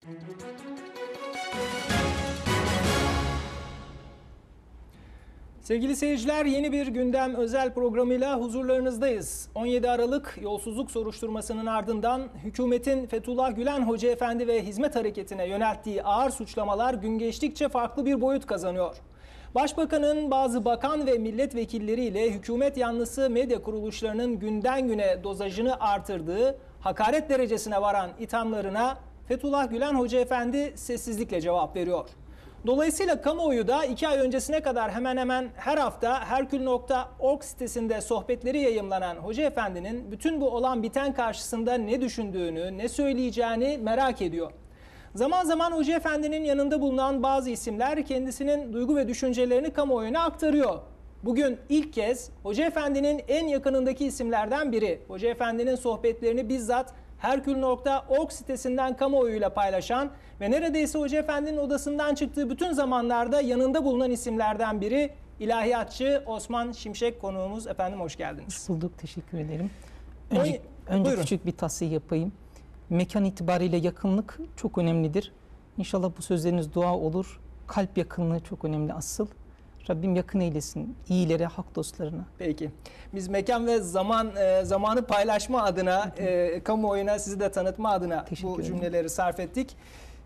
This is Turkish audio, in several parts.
Sevgili seyirciler, yeni bir gündem özel programıyla huzurlarınızdayız. 17 Aralık yolsuzluk soruşturmasının ardından hükümetin Fethullah Gülen Hoca Efendi ve Hizmet Hareketi'ne yönelttiği ağır suçlamalar gün geçtikçe farklı bir boyut kazanıyor. Başbakanın bazı bakan ve milletvekilleriyle hükümet yanlısı medya kuruluşlarının günden güne dozajını artırdığı, hakaret derecesine varan ithamlarına Fethullah Gülen Hoca Efendi sessizlikle cevap veriyor. Dolayısıyla kamuoyu da 2 ay öncesine kadar hemen hemen her hafta Herkül.org sitesinde sohbetleri yayımlanan Hoca Efendi'nin bütün bu olan biten karşısında ne düşündüğünü, ne söyleyeceğini merak ediyor. Zaman zaman Hoca Efendi'nin yanında bulunan bazı isimler kendisinin duygu ve düşüncelerini kamuoyuna aktarıyor. Bugün ilk kez Hoca Efendi'nin en yakınındaki isimlerden biri, Hoca Efendi'nin sohbetlerini bizzat Herkül.org sitesinden kamuoyuyla paylaşan ve neredeyse Hoca Efendi'nin odasından çıktığı bütün zamanlarda yanında bulunan isimlerden biri ilahiyatçı Osman Şimşek konuğumuz. Efendim hoş geldiniz. Hoş bulduk, teşekkür ederim. Önce küçük bir tavsiye yapayım. Mekan itibariyle yakınlık çok önemlidir. İnşallah bu sözleriniz dua olur. Kalp yakınlığı çok önemli asıl. Rabbim yakın eylesin iyilere, hak dostlarına. Peki. Biz mekan ve zamanı paylaşma adına, kamuoyuna sizi de tanıtma adına bu cümleleri sarf ettik.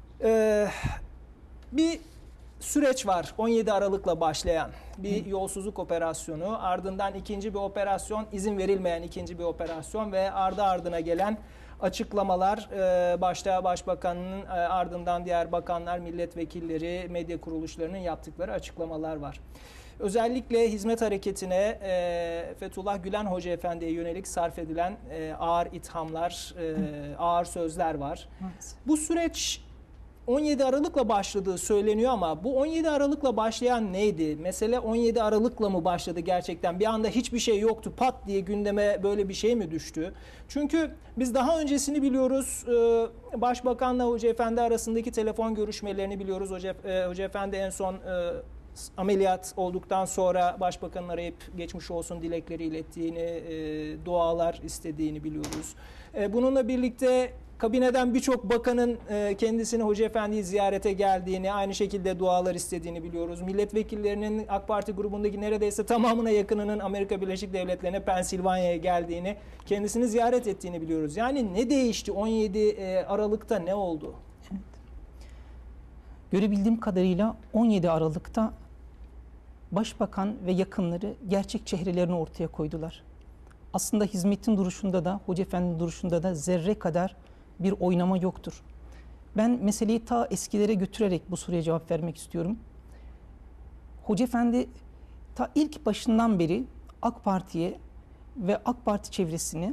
Bir süreç var 17 Aralık'la başlayan bir yolsuzluk operasyonu, ardından ikinci bir operasyon, izin verilmeyen ikinci bir operasyon ve ardı ardına gelen açıklamalar, başta Başbakan'ın ardından diğer bakanlar, milletvekilleri, medya kuruluşlarının yaptıkları açıklamalar var. Özellikle Hizmet Hareketi'ne Fethullah Gülen Hoca Efendi'ye yönelik sarf edilen ağır ithamlar, ağır sözler var. Evet. Bu süreç 17 Aralık'la başladığı söyleniyor ama bu 17 Aralık'la başlayan neydi? Mesele 17 Aralık'la mı başladı gerçekten? Bir anda hiçbir şey yoktu, pat diye gündeme böyle bir şey mi düştü? Çünkü biz daha öncesini biliyoruz. Başbakanla Hoca Efendi arasındaki telefon görüşmelerini biliyoruz. Hoca Efendi en son ameliyat olduktan sonra Başbakan'ın arayıp geçmiş olsun dilekleri ilettiğini, dualar istediğini biliyoruz. Bununla birlikte kabineden birçok bakanın kendisini Hoca Efendi'yi ziyarete geldiğini, aynı şekilde dualar istediğini biliyoruz. Milletvekillerinin AK Parti grubundaki neredeyse tamamına yakınının Amerika Birleşik Devletleri'ne, Pensilvanya'ya geldiğini, kendisini ziyaret ettiğini biliyoruz. Yani ne değişti 17 Aralık'ta, ne oldu? Evet. Görebildiğim kadarıyla 17 Aralık'ta Başbakan ve yakınları gerçek çehrelerini ortaya koydular. Aslında hizmetin duruşunda da, Hoca Efendi'nin duruşunda da zerre kadar bir oynama yoktur. Ben meseleyi ta eskilere götürerek bu soruya cevap vermek istiyorum. Hoca Efendi ta ilk başından beri AK Parti'ye ve AK Parti çevresini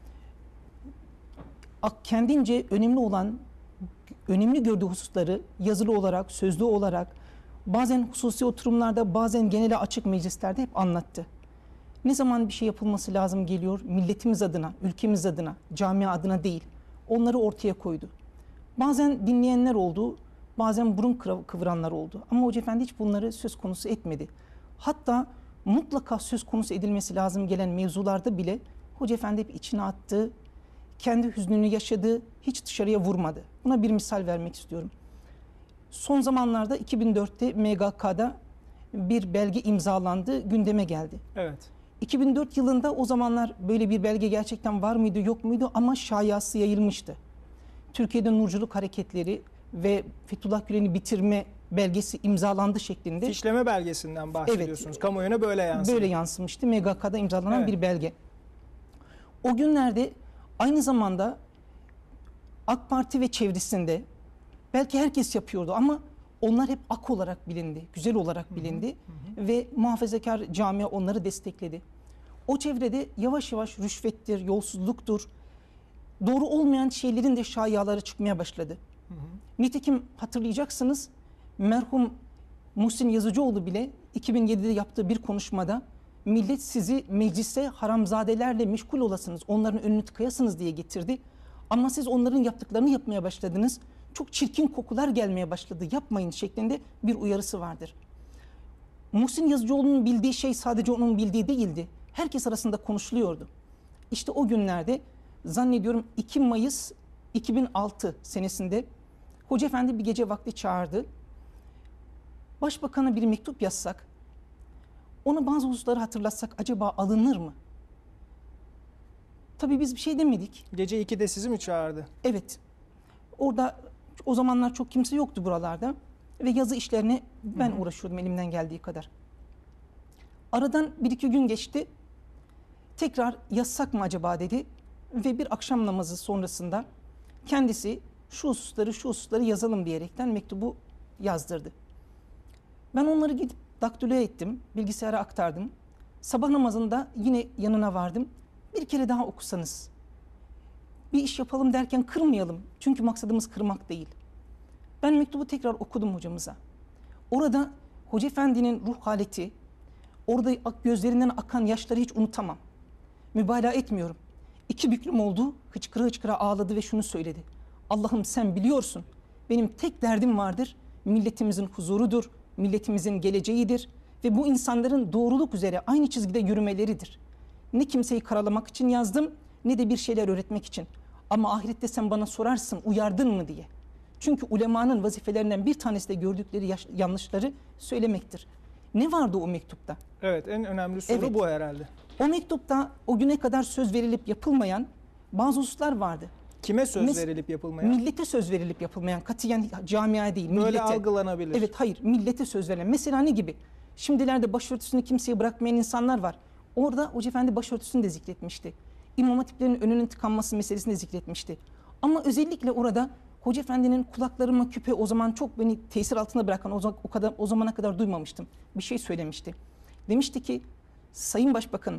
kendince önemli gördüğü hususları yazılı olarak, sözlü olarak, bazen hususi oturumlarda, bazen genele açık meclislerde hep anlattı. Ne zaman bir şey yapılması lazım geliyor, milletimiz adına, ülkemiz adına, camia adına değil, onları ortaya koydu. Bazen dinleyenler oldu, bazen burun kıvıranlar oldu. Ama Hoca Efendi hiç bunları söz konusu etmedi. Hatta mutlaka söz konusu edilmesi lazım gelen mevzularda bile Hoca Efendi hep içine attı, kendi hüznünü yaşadı, hiç dışarıya vurmadı. Buna bir misal vermek istiyorum. Son zamanlarda 2004'te MGK'da bir belge imzalandı, gündeme geldi. Evet. 2004 yılında o zamanlar böyle bir belge gerçekten var mıydı, yok muydu ama şayası yayılmıştı. Türkiye'de nurculuk hareketleri ve Fethullah Gülen'i bitirme belgesi imzalandı şeklinde. Fişleme belgesinden bahsediyorsunuz. Evet, kamuoyuna böyle yansıdı. Böyle yansımıştı. MGK'da imzalanan bir belge. O günlerde aynı zamanda AK Parti ve çevresinde belki herkes yapıyordu ama onlar hep ak olarak bilindi, güzel olarak bilindi ve muhafazakar camia onları destekledi. O çevrede yavaş yavaş rüşvettir, yolsuzluktur, doğru olmayan şeylerin de şayiaları çıkmaya başladı. Nitekim hatırlayacaksınız, merhum Muhsin Yazıcıoğlu bile 2007'de yaptığı bir konuşmada millet sizi meclise haramzadelerle meşgul olasınız, onların önünü tıkayasınız diye getirdi. Ama siz onların yaptıklarını yapmaya başladınız. Çok çirkin kokular gelmeye başladı, yapmayın şeklinde bir uyarısı vardır. Muhsin Yazıcıoğlu'nun bildiği şey sadece onun bildiği değildi. Herkes arasında konuşuluyordu. İşte o günlerde zannediyorum 2 Mayıs 2006 senesinde Hoca Efendi bir gece vakti çağırdı. Başbakan'a bir mektup yazsak, ona bazı hususları hatırlatsak acaba alınır mı? Tabii biz bir şey demedik. Gece 2'de sizi mi çağırdı? Evet. Orada o zamanlar çok kimse yoktu buralarda. Ve yazı işlerine ben uğraşıyordum elimden geldiği kadar. Aradan 1-2 gün geçti. Tekrar yazsak mı acaba dedi. Ve bir akşam namazı sonrasında kendisi şu hususları yazalım diyerekten mektubu yazdırdı. Ben onları gidip daktilo ettim. Bilgisayara aktardım. Sabah namazında yine yanına vardım. Bir kere daha okusanız. Bir iş yapalım derken kırmayalım. Çünkü maksadımız kırmak değil. Ben mektubu tekrar okudum hocamıza. Orada Hoca Efendi'nin ruh haleti, orada gözlerinden akan yaşları hiç unutamam. Mübalağa etmiyorum. 2 büklüm oldu, hıçkıra hıçkıra ağladı ve şunu söyledi. Allah'ım sen biliyorsun, benim tek derdim vardır, milletimizin huzurudur, milletimizin geleceğidir ve bu insanların doğruluk üzere aynı çizgide yürümeleridir. Ne kimseyi karalamak için yazdım, ne de bir şeyler öğretmek için. Ama ahirette sen bana sorarsın, uyardın mı diye. Çünkü ulemanın vazifelerinden bir tanesi de gördükleri yanlışları söylemektir. Ne vardı o mektupta? Evet, en önemli soru bu herhalde. O mektupta o güne kadar söz verilip yapılmayan bazı hususlar vardı. Kime söz verilip yapılmayan? Millete söz verilip yapılmayan, katiyen camiaya değil. Böyle millete. Algılanabilir. Evet, hayır, millete söz verilen. Mesela ne gibi? Şimdilerde başörtüsünü kimseye bırakmayan insanlar var. Orada Hoca Efendi başörtüsünü de zikretmişti. İmam hatiplerin önünün tıkanması meselesini de zikretmişti. Ama özellikle orada Hoca Efendi'nin kulaklarıma küpe o zaman çok beni tesir altında bırakan, o zamana kadar duymamıştım. Bir şey söylemişti. Demişti ki, Sayın Başbakanım,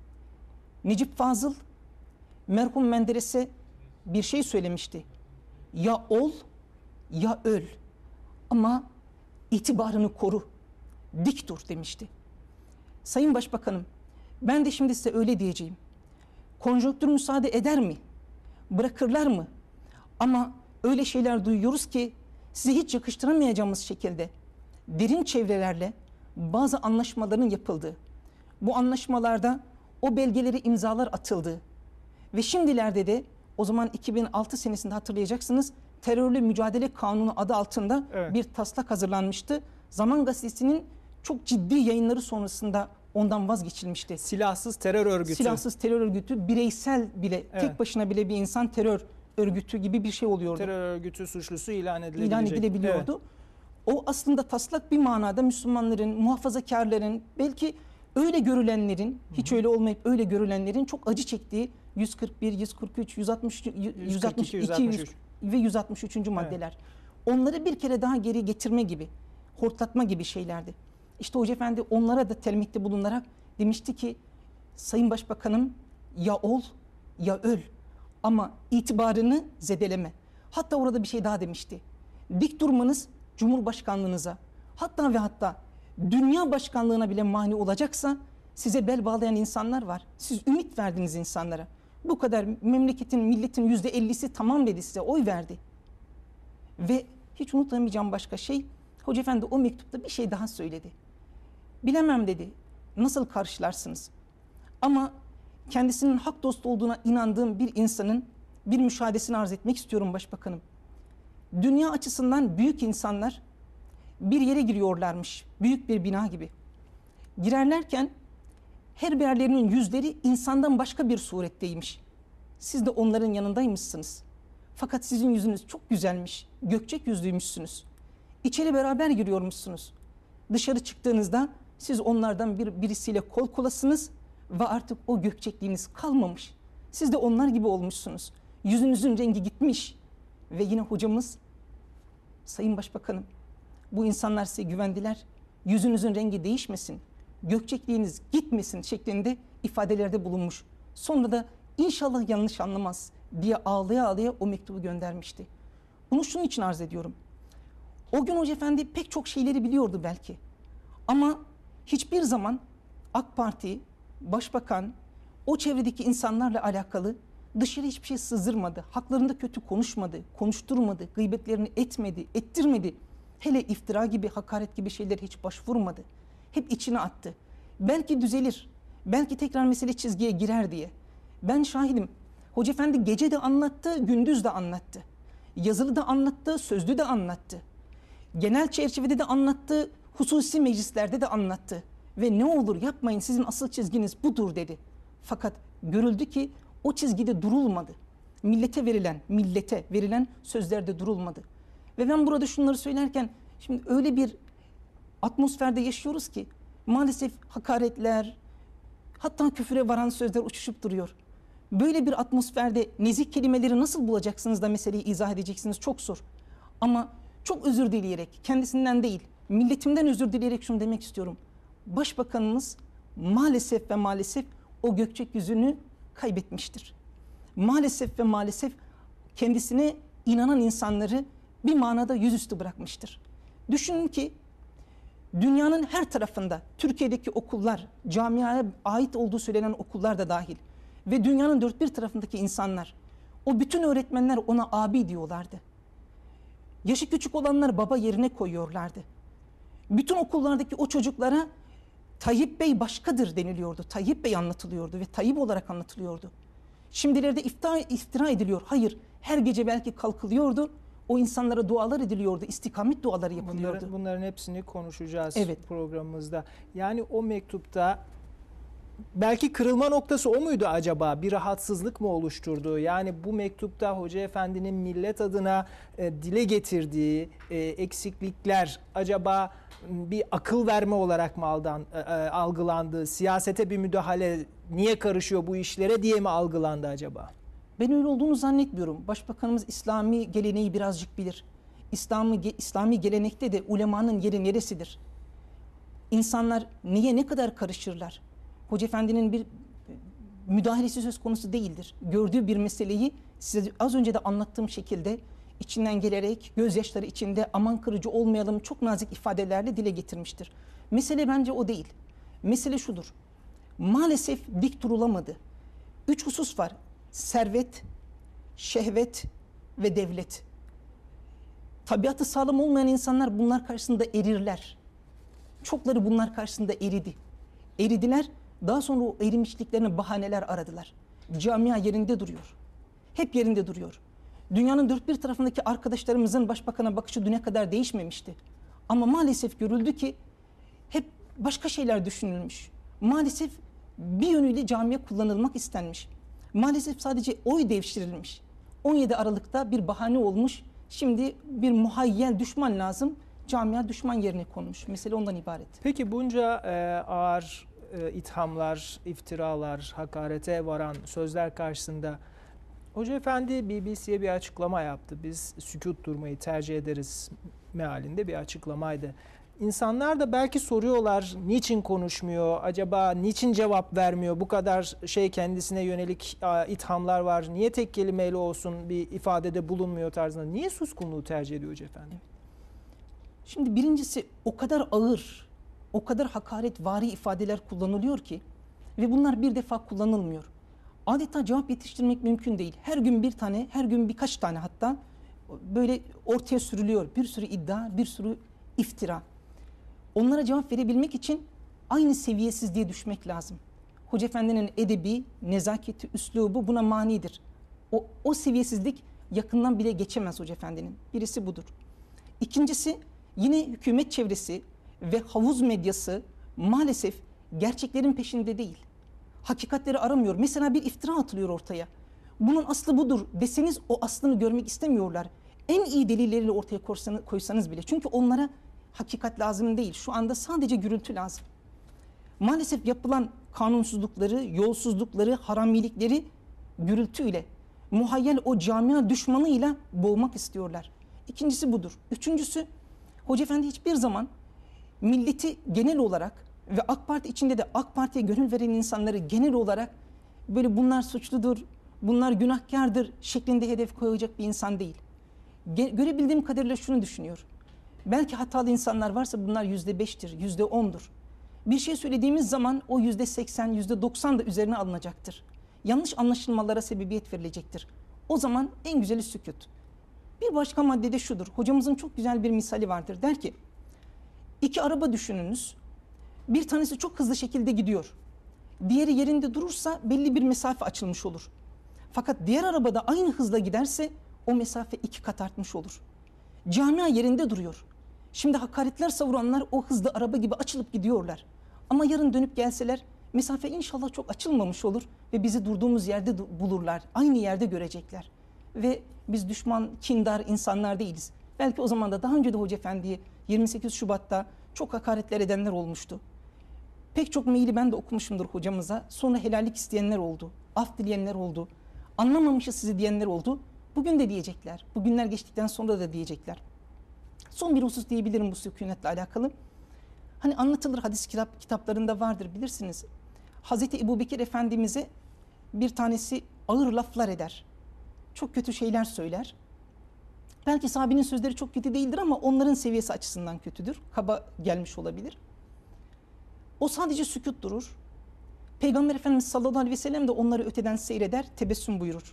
Necip Fazıl merhum Menderes'e bir şey söylemişti. Ya ol ya öl ama itibarını koru, dik dur demişti. Sayın Başbakanım, ben de şimdi size öyle diyeceğim. Konjonktür müsaade eder mi? Bırakırlar mı? Ama öyle şeyler duyuyoruz ki size hiç yakıştıramayacağımız şekilde derin çevrelerle bazı anlaşmaların yapıldığı, bu anlaşmalarda o belgelere imzalar atıldığı ve şimdilerde de o zaman 2006 senesinde hatırlayacaksınız terörle mücadele kanunu adı altında bir taslak hazırlanmıştı. Zaman Gazetesi'nin çok ciddi yayınları sonrasında ondan vazgeçilmişti. Silahsız terör örgütü. Silahsız terör örgütü, bireysel bile, tek başına bile bir insan terör örgütü gibi bir şey oluyordu. Terör örgütü suçlusu ilan edilebiliyordu. O aslında taslak bir manada Müslümanların, muhafazakarların, belki öyle görülenlerin, hiç öyle olmayıp öyle görülenlerin çok acı çektiği 141, 143, 162 ve 163. maddeler. Onları bir kere daha geri getirme gibi, hortlatma gibi şeylerdi. İşte Hoca Efendi onlara da telmihte bulunarak demişti ki, Sayın Başbakanım ya ol ya öl ama itibarını zedeleme. Hatta orada bir şey daha demişti. Dik durmanız Cumhurbaşkanlığınıza, hatta ve hatta dünya başkanlığına bile mani olacaksa size bel bağlayan insanlar var. Siz ümit verdiniz insanlara. Bu kadar memleketin, milletin %50'si tamam dedi, size oy verdi. Ve hiç unutamayacağım başka şey, Hoca Efendi o mektupta bir şey daha söyledi. Bilemem dedi, nasıl karşılarsınız? Ama kendisinin hak dostu olduğuna inandığım bir insanın bir müşahedesini arz etmek istiyorum Başbakanım. Dünya açısından büyük insanlar bir yere giriyorlarmış, büyük bir bina gibi. Girerlerken her birlerinin yüzleri insandan başka bir suretteymiş. Siz de onların yanındaymışsınız. Fakat sizin yüzünüz çok güzelmiş, gökçek yüzlüymüşsünüz. İçeri beraber giriyormuşsunuz. Dışarı çıktığınızda siz onlardan birisiyle kol kolasınız ve artık o gökçekliğiniz kalmamış. Siz de onlar gibi olmuşsunuz. Yüzünüzün rengi gitmiş. Ve yine hocamız, Sayın Başbakanım, bu insanlar size güvendiler. Yüzünüzün rengi değişmesin, gökçekliğiniz gitmesin şeklinde ifadelerde bulunmuş. Sonra da inşallah yanlış anlamaz diye ağlaya ağlaya o mektubu göndermişti. Bunu şunun için arz ediyorum. O gün Hoca Efendi pek çok şeyleri biliyordu belki. Ama hiçbir zaman AK Parti, Başbakan, o çevredeki insanlarla alakalı dışarı hiçbir şey sızdırmadı. Haklarında kötü konuşmadı, konuşturmadı, gıybetlerini etmedi, ettirmedi. Hele iftira gibi, hakaret gibi şeyler hiç başvurmadı. Hep içine attı. Belki düzelir, belki tekrar mesele çizgiye girer diye. Ben şahidim. Hoca Efendi gece de anlattı, gündüz de anlattı. Yazılı da anlattı, sözlü de anlattı. Genel çerçevede de anlattı, hususi meclislerde de anlattı. Ve ne olur yapmayın, sizin asıl çizginiz budur dedi. Fakat görüldü ki o çizgide durulmadı. Millete verilen sözlerde durulmadı. Ve ben burada şunları söylerken şimdi öyle bir atmosferde yaşıyoruz ki maalesef hakaretler, hatta küfüre varan sözler uçuşup duruyor. Böyle bir atmosferde nezih kelimeleri nasıl bulacaksınız da meseleyi izah edeceksiniz, çok zor. Ama çok özür dileyerek, kendisinden değil, milletimden özür dileyerek şunu demek istiyorum. Başbakanımız maalesef ve maalesef o gökçek kaybetmiştir. Maalesef ve maalesef kendisine inanan insanları bir manada yüzüstü bırakmıştır. Düşünün ki dünyanın her tarafında, Türkiye'deki okullar, camiaya ait olduğu söylenen okullar da dahil ve dünyanın dört bir tarafındaki insanlar, o bütün öğretmenler ona abi diyorlardı. Yaşı küçük olanlar baba yerine koyuyorlardı. Bütün okullardaki o çocuklara Tayyip Bey başkadır deniliyordu. Tayyip Bey anlatılıyordu ve Tayyip olarak anlatılıyordu. Şimdilerde iftira ediliyor. Hayır, her gece belki kalkılıyordu. O insanlara dualar ediliyordu, istikamet duaları yapılıyordu. Bunların hepsini konuşacağız evet. Programımızda. Yani o mektupta belki kırılma noktası o muydu acaba? Bir rahatsızlık mı oluşturdu? Yani bu mektupta Hoca Efendi'nin millet adına dile getirdiği eksiklikler acaba bir akıl verme olarak mı algılandı? Siyasete bir müdahale, niye karışıyor bu işlere diye mi algılandı acaba? Ben öyle olduğunu zannetmiyorum. Başbakanımız İslami geleneği birazcık bilir. İslami gelenekte de ulemanın yeri neresidir? İnsanlar niye ne kadar karışırlar? Hoca Efendi'nin bir müdahalesi söz konusu değildir. Gördüğü bir meseleyi size az önce de anlattığım şekilde içinden gelerek gözyaşları içinde aman kırıcı olmayalım çok nazik ifadelerle dile getirmiştir. Mesele bence o değil. Mesele şudur. Maalesef dik durulamadı. 3 husus var. Servet, şehvet ve devlet. Tabiatı sağlam olmayan insanlar bunlar karşısında erirler. Çokları bunlar karşısında eridi. Eridiler. Daha sonra o erimişliklerine bahaneler aradılar. Camia yerinde duruyor. Hep yerinde duruyor. Dünyanın dört bir tarafındaki arkadaşlarımızın başbakana bakışı düne kadar değişmemişti. Ama maalesef görüldü ki hep başka şeyler düşünülmüş. Maalesef bir yönüyle camiye kullanılmak istenmiş. Maalesef sadece oy devşirilmiş. 17 Aralık'ta bir bahane olmuş. Şimdi bir muhayyel düşman lazım. Camia düşman yerine konmuş. Mesele ondan ibaret. Peki bunca ağır ithamlar, iftiralar, hakarete varan sözler karşısında Hoca Efendi BBC'ye bir açıklama yaptı. Biz sükut durmayı tercih ederiz mealinde bir açıklamaydı. İnsanlar da belki soruyorlar, niçin konuşmuyor, acaba niçin cevap vermiyor, bu kadar kendisine yönelik ithamlar var, niye tek kelimeyle olsun bir ifadede bulunmuyor tarzında, niye suskunluğu tercih ediyor Hoca Efendi? Şimdi birincisi o kadar ağır, o kadar hakaretvari ifadeler kullanılıyor ki ve bunlar bir defa kullanılmıyor. Adeta cevap yetiştirmek mümkün değil. Her gün bir tane, her gün birkaç tane hatta böyle ortaya sürülüyor. Bir sürü iddia, bir sürü iftira. Onlara cevap verebilmek için aynı seviyesizliğe düşmek lazım. Hoca Efendi'nin edebi, nezaketi, üslubu buna manidir. O seviyesizlik yakından bile geçemez Hoca Efendi'nin. Birisi budur. İkincisi yine hükümet çevresi ve havuz medyası maalesef gerçeklerin peşinde değil. Hakikatleri aramıyor. Mesela bir iftira atılıyor ortaya. Bunun aslı budur deseniz o aslını görmek istemiyorlar. En iyi delilleriyle ortaya koysanız bile. Çünkü onlara hakikat lazım değil. Şu anda sadece gürültü lazım. Maalesef yapılan kanunsuzlukları, yolsuzlukları, haramilikleri gürültüyle, muhayyel o camia düşmanıyla boğmak istiyorlar. İkincisi budur. Üçüncüsü, Hoca Efendi hiçbir zaman milleti genel olarak ve AK Parti içinde de AK Parti'ye gönül veren insanları genel olarak böyle bunlar suçludur, bunlar günahkardır şeklinde hedef koyacak bir insan değil. Görebildiğim kadarıyla şunu düşünüyor. Belki hatalı insanlar varsa bunlar %5'tir, %10'dur. Bir şey söylediğimiz zaman o %80, %90 da üzerine alınacaktır. Yanlış anlaşılmalara sebebiyet verilecektir. O zaman en güzeli sükût. Bir başka maddede şudur. Hocamızın çok güzel bir misali vardır. Der ki, 2 araba düşününüz. Bir tanesi çok hızlı şekilde gidiyor. Diğeri yerinde durursa belli bir mesafe açılmış olur. Fakat diğer arabada aynı hızla giderse o mesafe 2 kat artmış olur. Camia yerinde duruyor. Şimdi hakaretler savuranlar o hızda araba gibi açılıp gidiyorlar. Ama yarın dönüp gelseler mesafe inşallah çok açılmamış olur ve bizi durduğumuz yerde bulurlar. Aynı yerde görecekler. Ve biz düşman, kindar insanlar değiliz. Belki o zaman da daha önce de Hoca Efendi'ye 28 Şubat'ta çok hakaretler edenler olmuştu. Pek çok maili ben de okumuşumdur hocamıza. Sonra helallik isteyenler oldu. Af dileyenler oldu. Anlamamışız sizi diyenler oldu. Bugün de diyecekler. Bugünler geçtikten sonra da diyecekler. Son bir husus diyebilirim bu sükunetle alakalı. Hani anlatılır, hadis kitaplarında vardır bilirsiniz. Hazreti Ebubekir Efendimiz'e bir tanesi ağır laflar eder. Çok kötü şeyler söyler. Belki sahabenin sözleri çok kötü değildir ama onların seviyesi açısından kötüdür. Kaba gelmiş olabilir. O sadece sükut durur. Peygamber Efendimiz sallallahu aleyhi ve sellem de onları öteden seyreder, tebessüm buyurur.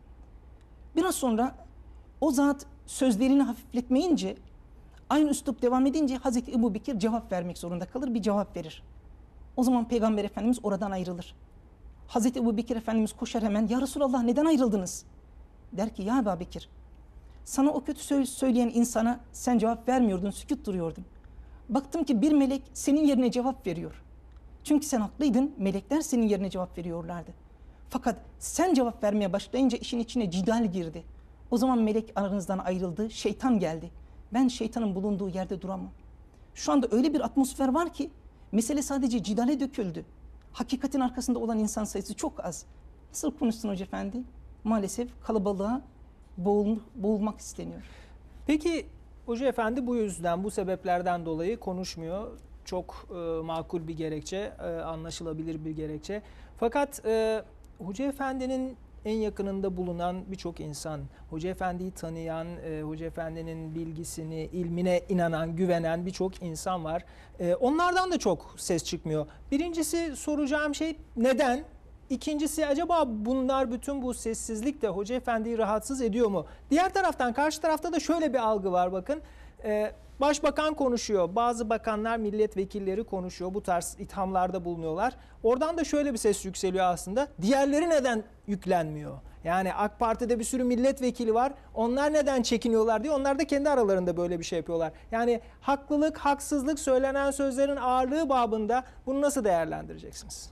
Biraz sonra o zat sözlerini hafifletmeyince, aynı üslup devam edince Hazreti Ebubekir cevap vermek zorunda kalır, bir cevap verir. O zaman Peygamber Efendimiz oradan ayrılır. Hazreti Ebubekir Efendimiz koşar hemen, ya Resulallah neden ayrıldınız? Der ki ya Ebubekir, sana o kötü söz söyleyen insana sen cevap vermiyordun, sükut duruyordun. Baktım ki bir melek senin yerine cevap veriyor. Çünkü sen haklıydın, melekler senin yerine cevap veriyorlardı. Fakat sen cevap vermeye başlayınca işin içine cidal girdi. O zaman melek aranızdan ayrıldı, şeytan geldi. Ben şeytanın bulunduğu yerde duramam. Şu anda öyle bir atmosfer var ki mesele sadece cidale döküldü. Hakikatin arkasında olan insan sayısı çok az. Nasıl konuşsun Hoca Efendi? Maalesef kalabalığa boğulmak isteniyor. Peki Hoca Efendi bu yüzden, bu sebeplerden dolayı konuşmuyor. Çok makul bir gerekçe, anlaşılabilir bir gerekçe. Fakat Hoca Efendi'nin en yakınında bulunan birçok insan, Hoca Efendi'yi tanıyan, Hoca Efendi'nin bilgisini, ilmine inanan, güvenen birçok insan var. Onlardan da çok ses çıkmıyor. Birincisi soracağım şey neden? İkincisi acaba bunlar, bütün bu sessizlik de Hoca Efendi'yi rahatsız ediyor mu? Diğer taraftan, karşı tarafta da şöyle bir algı var bakın. Başbakan konuşuyor, bazı bakanlar, milletvekilleri konuşuyor, bu tarz ithamlarda bulunuyorlar. Oradan da şöyle bir ses yükseliyor aslında. Diğerleri neden yüklenmiyor? Yani AK Parti'de bir sürü milletvekili var, onlar neden çekiniyorlar diye, onlar da kendi aralarında böyle bir şey yapıyorlar. Yani haklılık, haksızlık, söylenen sözlerin ağırlığı babında bunu nasıl değerlendireceksiniz?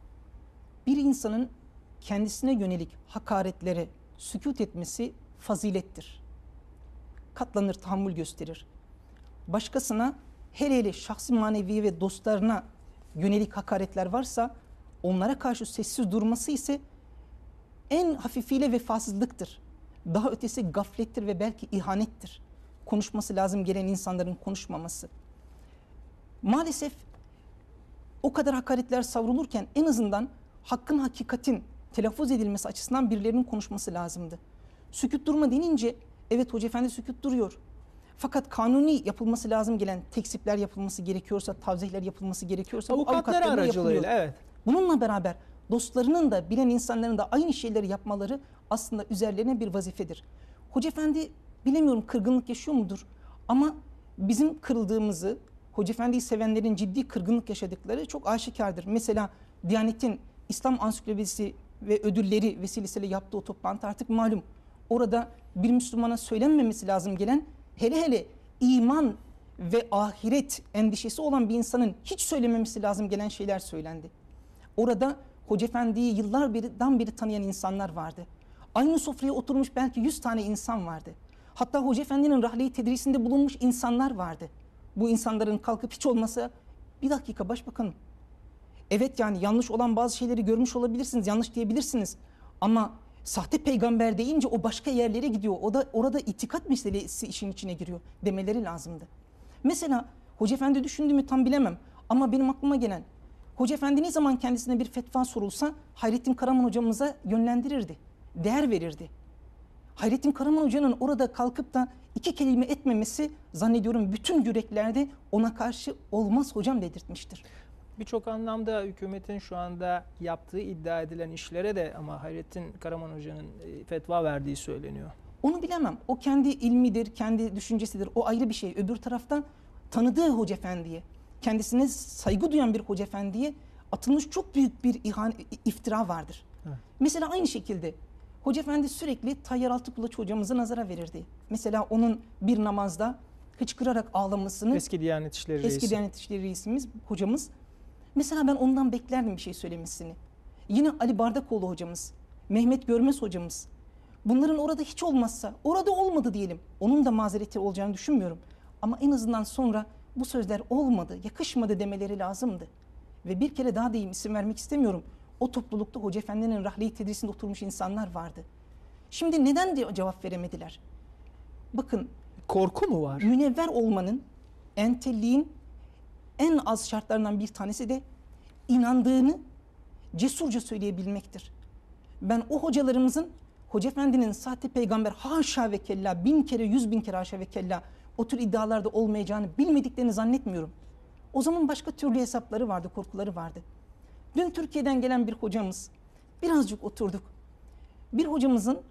Bir insanın kendisine yönelik hakaretlere sükut etmesi fazilettir. Katlanır, tahammül gösterir. Başkasına, hele şahsi manevi ve dostlarına yönelik hakaretler varsa onlara karşı sessiz durması ise en hafifiyle vefasızlıktır. Daha ötesi gaflettir ve belki ihanettir. Konuşması lazım gelen insanların konuşmaması. Maalesef o kadar hakaretler savrulurken en azından hakkın, hakikatin telaffuz edilmesi açısından birilerinin konuşması lazımdı. Sükut durma denince evet Hoca Efendi sükut duruyor. Fakat kanuni yapılması lazım gelen tekzipler yapılması gerekiyorsa, tavzihler yapılması gerekiyorsa avukatlar aracılığıyla evet. Bununla beraber dostlarının da, bilen insanların da aynı şeyleri yapmaları aslında üzerlerine bir vazifedir. Hoca Efendi bilemiyorum kırgınlık yaşıyor mudur ama bizim kırıldığımızı, Hoca Efendi'yi sevenlerin ciddi kırgınlık yaşadıkları çok aşikardır. Mesela Diyanet'in İslam Ansiklopedisi ve ödülleri vesilesiyle yaptığı o toplantı artık malum. Orada bir Müslümana söylenmemesi lazım gelen, hele hele iman ve ahiret endişesi olan bir insanın hiç söylememesi lazım gelen şeyler söylendi. Orada Hoca Efendi'yi yıllardan beri tanıyan insanlar vardı. Aynı sofraya oturmuş belki 100 tane insan vardı. Hatta Hoca Efendi'nin rahleyi tedrisinde bulunmuş insanlar vardı. Bu insanların kalkıp hiç olmasa bir dakika başbakanım. Evet yani yanlış olan bazı şeyleri görmüş olabilirsiniz, yanlış diyebilirsiniz. Ama sahte peygamber deyince o başka yerlere gidiyor. Orada itikat meselesi işin içine giriyor demeleri lazımdı. Mesela Hoca Efendi düşündü mü tam bilemem. Ama benim aklıma gelen, Hoca Efendi ne zaman kendisine bir fetva sorulsa Hayrettin Karaman hocamıza yönlendirirdi. Değer verirdi. Hayrettin Karaman hocanın orada kalkıp da 2 kelime etmemesi zannediyorum bütün yüreklerde ona karşı olmaz hocam dedirtmiştir. Birçok anlamda hükümetin şu anda yaptığı iddia edilen işlere de ama Hayrettin Karaman Hoca'nın fetva verdiği söyleniyor. Onu bilemem. O kendi ilmidir, kendi düşüncesidir. O ayrı bir şey. Öbür taraftan tanıdığı Hoca Efendi'ye, kendisine saygı duyan bir Hoca Efendi'ye atılmış çok büyük bir iftira vardır. Evet. Mesela aynı şekilde Hoca Efendi sürekli Tayyar Altıkulaç hocamızı nazara verirdi. Mesela onun bir namazda hıçkırarak ağlamasını, Eski Diyanet İşleri Reisi. eski Diyanet İşleri Reisimiz, hocamız. Mesela ben ondan beklerdim bir şey söylemesini. Yine Ali Bardakoğlu hocamız, Mehmet Görmez hocamız. Bunların orada hiç olmazsa, orada olmadı diyelim. Onun da mazereti olacağını düşünmüyorum. Ama en azından sonra bu sözler olmadı, yakışmadı demeleri lazımdı. Ve bir kere daha diyeyim, isim vermek istemiyorum. O toplulukta Hoca Efendi'nin rahleyi tedrisinde oturmuş insanlar vardı. Şimdi neden diye cevap veremediler? Bakın, Korku mu var? münevver olmanın, entelliğin en az şartlarından bir tanesi de inandığını cesurca söyleyebilmektir. Ben o hocalarımızın, Hoca Efendi'nin sahte peygamber haşa ve kella, 1000 kere 100.000 kere haşa ve kella o tür iddialarda olmayacağını bilmediklerini zannetmiyorum. O zaman başka türlü hesapları vardı, korkuları vardı. Dün Türkiye'den gelen bir hocamız, birazcık oturduk. Bir hocamızın,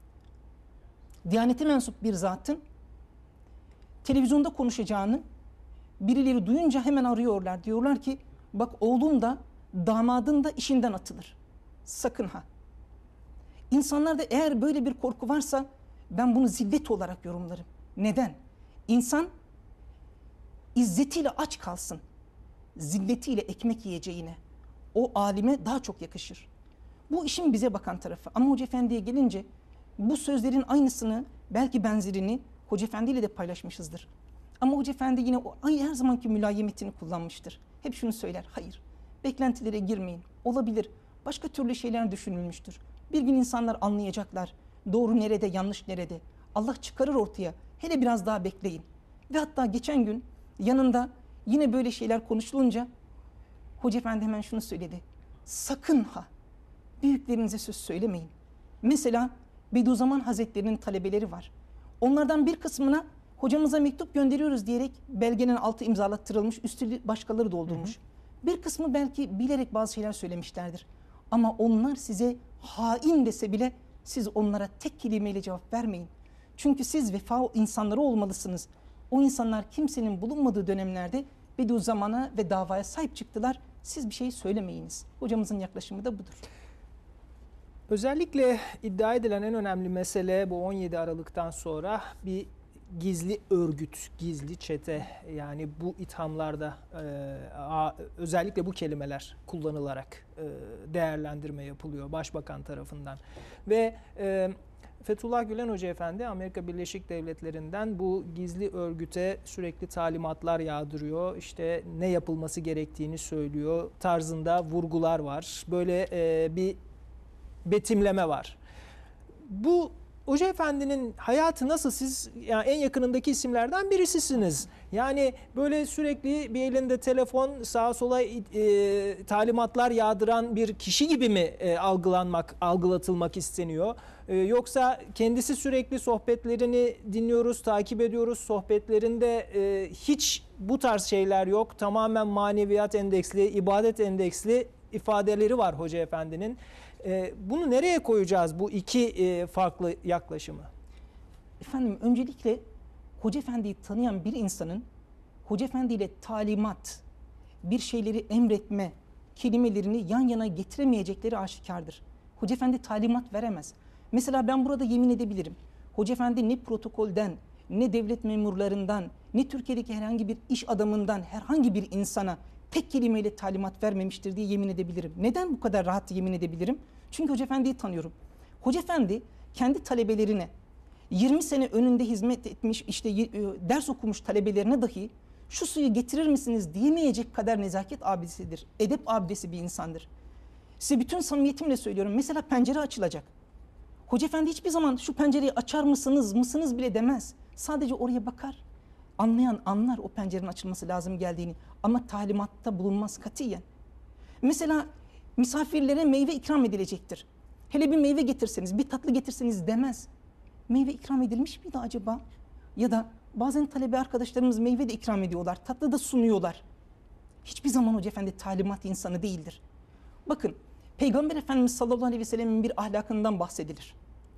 Diyanete mensup bir zatın televizyonda konuşacağını birileri duyunca hemen arıyorlar. Diyorlar ki bak oğlun da damadın da işinden atılır. Sakın ha. İnsanlarda eğer böyle bir korku varsa ben bunu zillet olarak yorumlarım. Neden? İnsan izzetiyle aç kalsın. Zilletiyle ekmek yiyeceğine. O alime daha çok yakışır. Bu işin bize bakan tarafı. Ama Hoca Efendi'ye gelince bu sözlerin aynısını, belki benzerini Hoca Efendi ile de paylaşmışızdır. Ama Hoca Efendi yine o her zamanki mülayemetini kullanmıştır. Hep şunu söyler, hayır, beklentilere girmeyin, olabilir, başka türlü şeyler düşünülmüştür. Bir gün insanlar anlayacaklar, doğru nerede, yanlış nerede. Allah çıkarır ortaya, hele biraz daha bekleyin. Ve hatta geçen gün yanında yine böyle şeyler konuşulunca Hoca Efendi hemen şunu söyledi, sakın ha, büyüklerinize söz söylemeyin. Mesela Bediüzzaman Hazretleri'nin talebeleri var. Onlardan bir kısmına hocamıza mektup gönderiyoruz diyerek belgenin altı imzalattırılmış, üstü başkaları doldurmuş. Bir kısmı belki bilerek bazı şeyler söylemişlerdir. Ama onlar size hain dese bile siz onlara tek kelimeyle cevap vermeyin. Çünkü siz vefa insanları olmalısınız. O insanlar kimsenin bulunmadığı dönemlerde Bediüzzaman'a ve davaya sahip çıktılar. Siz bir şey söylemeyiniz. Hocamızın yaklaşımı da budur. Özellikle iddia edilen en önemli mesele bu 17 Aralık'tan sonra bir gizli örgüt, gizli çete, yani bu ithamlarda özellikle bu kelimeler kullanılarak değerlendirme yapılıyor Başbakan tarafından. Ve Fethullah Gülen Hoca Efendi Amerika Birleşik Devletleri'nden bu gizli örgüte sürekli talimatlar yağdırıyor. İşte ne yapılması gerektiğini söylüyor tarzında vurgular var. Böyle bir betimleme var. Bu Hoca Efendi'nin hayatı nasıl? Siz yani en yakınındaki isimlerden birisisiniz. Yani böyle sürekli bir elinde telefon, sağa sola talimatlar yağdıran bir kişi gibi mi algılatılmak isteniyor? Yoksa kendisi sürekli sohbetlerini dinliyoruz, takip ediyoruz. Sohbetlerinde hiç bu tarz şeyler yok. Tamamen maneviyat endeksli, ibadet endeksli ifadeleri var Hoca Efendi'nin. Bunu nereye koyacağız, bu iki farklı yaklaşımı? Efendim, öncelikle Hoca Efendi'yi tanıyan bir insanın Hoca Efendi ile talimat, bir şeyleri emretme kelimelerini yan yana getiremeyecekleri aşikardır. Hoca Efendi talimat veremez. Mesela ben burada yemin edebilirim. Hoca Efendi ne protokolden, ne devlet memurlarından, ne Türkiye'deki herhangi bir iş adamından herhangi bir insana tek kelimeyle talimat vermemiştir diye yemin edebilirim. Neden bu kadar rahat yemin edebilirim? Çünkü Hoca Efendi'yi tanıyorum. Hoca Efendi kendi talebelerine 20 sene önünde hizmet etmiş, işte ders okumuş talebelerine dahi şu suyu getirir misiniz diyemeyecek kadar nezaket abidesidir. Edep abidesi bir insandır. Size bütün samimiyetimle söylüyorum. Mesela pencere açılacak. Hoca Efendi hiçbir zaman şu pencereyi açar mısınız bile demez. Sadece oraya bakar. Anlayan anlar o pencerenin açılması lazım geldiğini, ama talimatta bulunmaz katiyen. Mesela misafirlere meyve ikram edilecektir. Hele bir meyve getirseniz, bir tatlı getirseniz demez. Meyve ikram edilmiş miydi acaba? Ya da bazen talebe arkadaşlarımız meyve de ikram ediyorlar, tatlı da sunuyorlar. Hiçbir zaman Hoca Efendi talimat insanı değildir. Bakın, Peygamber Efendimiz sallallahu aleyhi ve sellem'in bir ahlakından bahsedilir.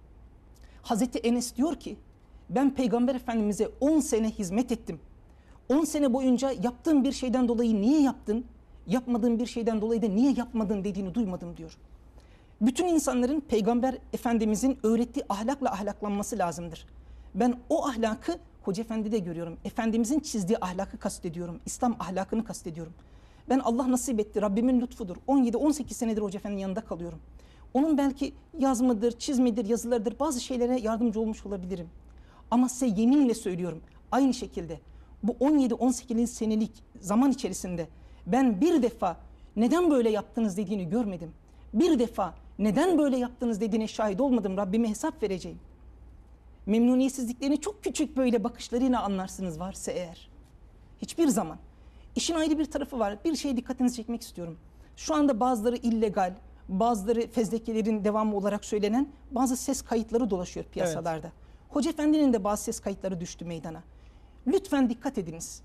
Hazreti Enes diyor ki, ben Peygamber Efendimiz'e 10 sene hizmet ettim. 10 sene boyunca yaptığım bir şeyden dolayı niye yaptın, yapmadığım bir şeyden dolayı da niye yapmadın dediğini duymadım diyor. Bütün insanların Peygamber Efendimizin öğrettiği ahlakla ahlaklanması lazımdır. Ben o ahlakı Hoca Efendi'de görüyorum. Efendimizin çizdiği ahlakı kastediyorum. İslam ahlakını kastediyorum. Ben Allah nasip etti, Rabbimin lütfudur. 17-18 senedir Hoca Efendi'nin yanında kalıyorum. Onun belki yazmadır, çizmedir, yazılarıdır, bazı şeylere yardımcı olmuş olabilirim. Ama size yeminle söylüyorum, aynı şekilde bu 17-18 senelik zaman içerisinde ben bir defa neden böyle yaptınız dediğini görmedim. Bir defa neden böyle yaptınız dediğine şahit olmadım. Rabbime hesap vereceğim. Memnuniyetsizliklerini çok küçük böyle bakışlarıyla anlarsınız varsa eğer. Hiçbir zaman. İşin ayrı bir tarafı var. Bir şeye dikkatinizi çekmek istiyorum. Şu anda bazıları illegal, bazıları fezlekelerin devamı olarak söylenen bazı ses kayıtları dolaşıyor piyasalarda. Evet. Hoca Efendi'nin de bazı ses kayıtları düştü meydana. Lütfen dikkat ediniz.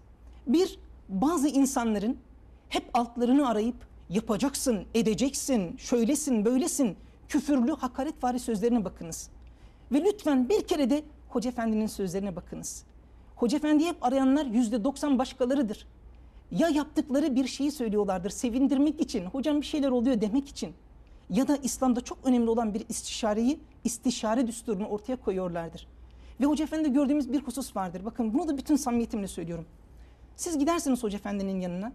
Bazı insanların hep altlarını arayıp yapacaksın, edeceksin, şöylesin, böylesin, küfürlü, hakaretvari sözlerine bakınız. Ve lütfen bir kere de Hoca Efendi'nin sözlerine bakınız. Hoca Efendi'yi hep arayanlar %90 başkalarıdır. Ya yaptıkları bir şeyi söylüyorlardır sevindirmek için, hocam bir şeyler oluyor demek için. Ya da İslam'da çok önemli olan bir istişare düsturunu ortaya koyuyorlardır. Ve Hoca Efendi'de gördüğümüz bir husus vardır. Bakın bunu da bütün samimiyetimle söylüyorum. Siz gidersiniz Hoca Efendi'nin yanına,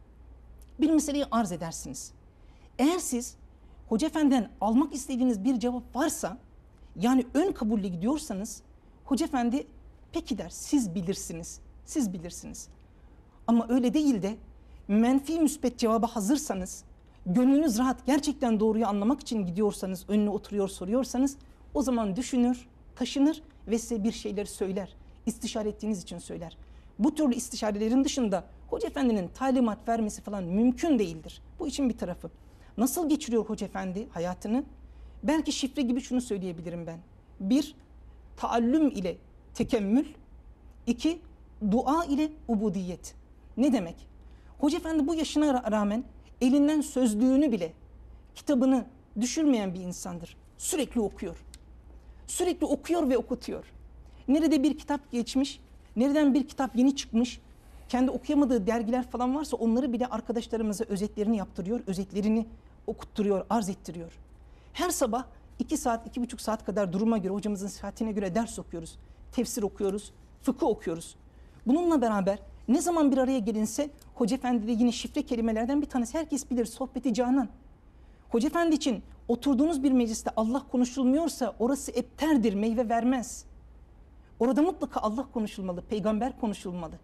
bir meseleyi arz edersiniz. Eğer siz Hoca Efendi'den almak istediğiniz bir cevap varsa, yani ön kabulle gidiyorsanız, Hoca Efendi peki der, siz bilirsiniz, siz bilirsiniz. Ama öyle değil de menfi müspet cevaba hazırsanız, gönlünüz rahat, gerçekten doğruyu anlamak için gidiyorsanız, önüne oturuyor soruyorsanız, o zaman düşünür, taşınır ve size bir şeyler söyler. İstişare ettiğiniz için söyler. Bu türlü istişarelerin dışında Hoca Efendi'nin talimat vermesi falan mümkün değildir. Bu için bir tarafı. Nasıl geçiriyor Hoca Efendi hayatını? Belki şifre gibi şunu söyleyebilirim ben. 1. Taallüm ile tekemmül. 2. Dua ile ubudiyet. Ne demek? Hoca Efendi bu yaşına rağmen elinden sözlüğünü bile, kitabını düşürmeyen bir insandır. Sürekli okuyor. Sürekli okuyor ve okutuyor. Nerede bir kitap geçmiş, nereden bir kitap yeni çıkmış, kendi okuyamadığı dergiler falan varsa onları bile arkadaşlarımıza özetlerini yaptırıyor, özetlerini okutturuyor, arz ettiriyor. Her sabah 2 saat, 2,5 saat kadar duruma göre, hocamızın saatine göre ders okuyoruz, tefsir okuyoruz, fıkıh okuyoruz. Bununla beraber ne zaman bir araya gelinse Hoca Efendi'de yine şifre kelimelerden bir tanesi, herkes bilir, sohbeti canan. Hoca Efendi için oturduğunuz bir mecliste Allah konuşulmuyorsa orası epterdir, meyve vermez. Orada mutlaka Allah konuşulmalı, peygamber konuşulmalı.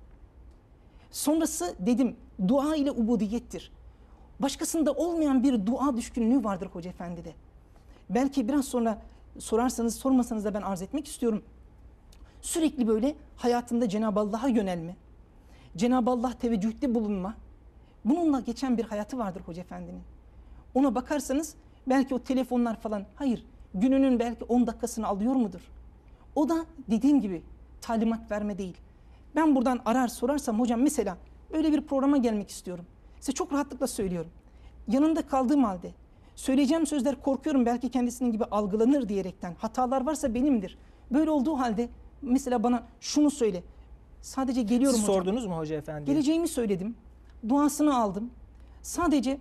Sonrası dedim dua ile ubudiyettir. Başkasında olmayan bir dua düşkünlüğü vardır Hoca Efendi'de. Belki biraz sonra sorarsanız, sormasanız da ben arz etmek istiyorum. Sürekli böyle hayatında Cenab-ı Allah'a yönelme, Cenab-ı Allah teveccühte bulunma. Bununla geçen bir hayatı vardır Hoca Efendi'nin. Ona bakarsanız belki o telefonlar falan, hayır, gününün belki 10 dakikasını alıyor mudur? O da dediğim gibi talimat verme değil. Ben buradan arar sorarsam, hocam mesela böyle bir programa gelmek istiyorum. Size çok rahatlıkla söylüyorum. Yanında kaldığım halde söyleyeceğim sözler, korkuyorum belki kendisinin gibi algılanır diyerekten. Hatalar varsa benimdir. Böyle olduğu halde mesela bana şunu söyle. Sadece geliyorum Siz hocam. sordunuz mu Hoca Efendi'ye? Geleceğimi söyledim. Duasını aldım. Sadece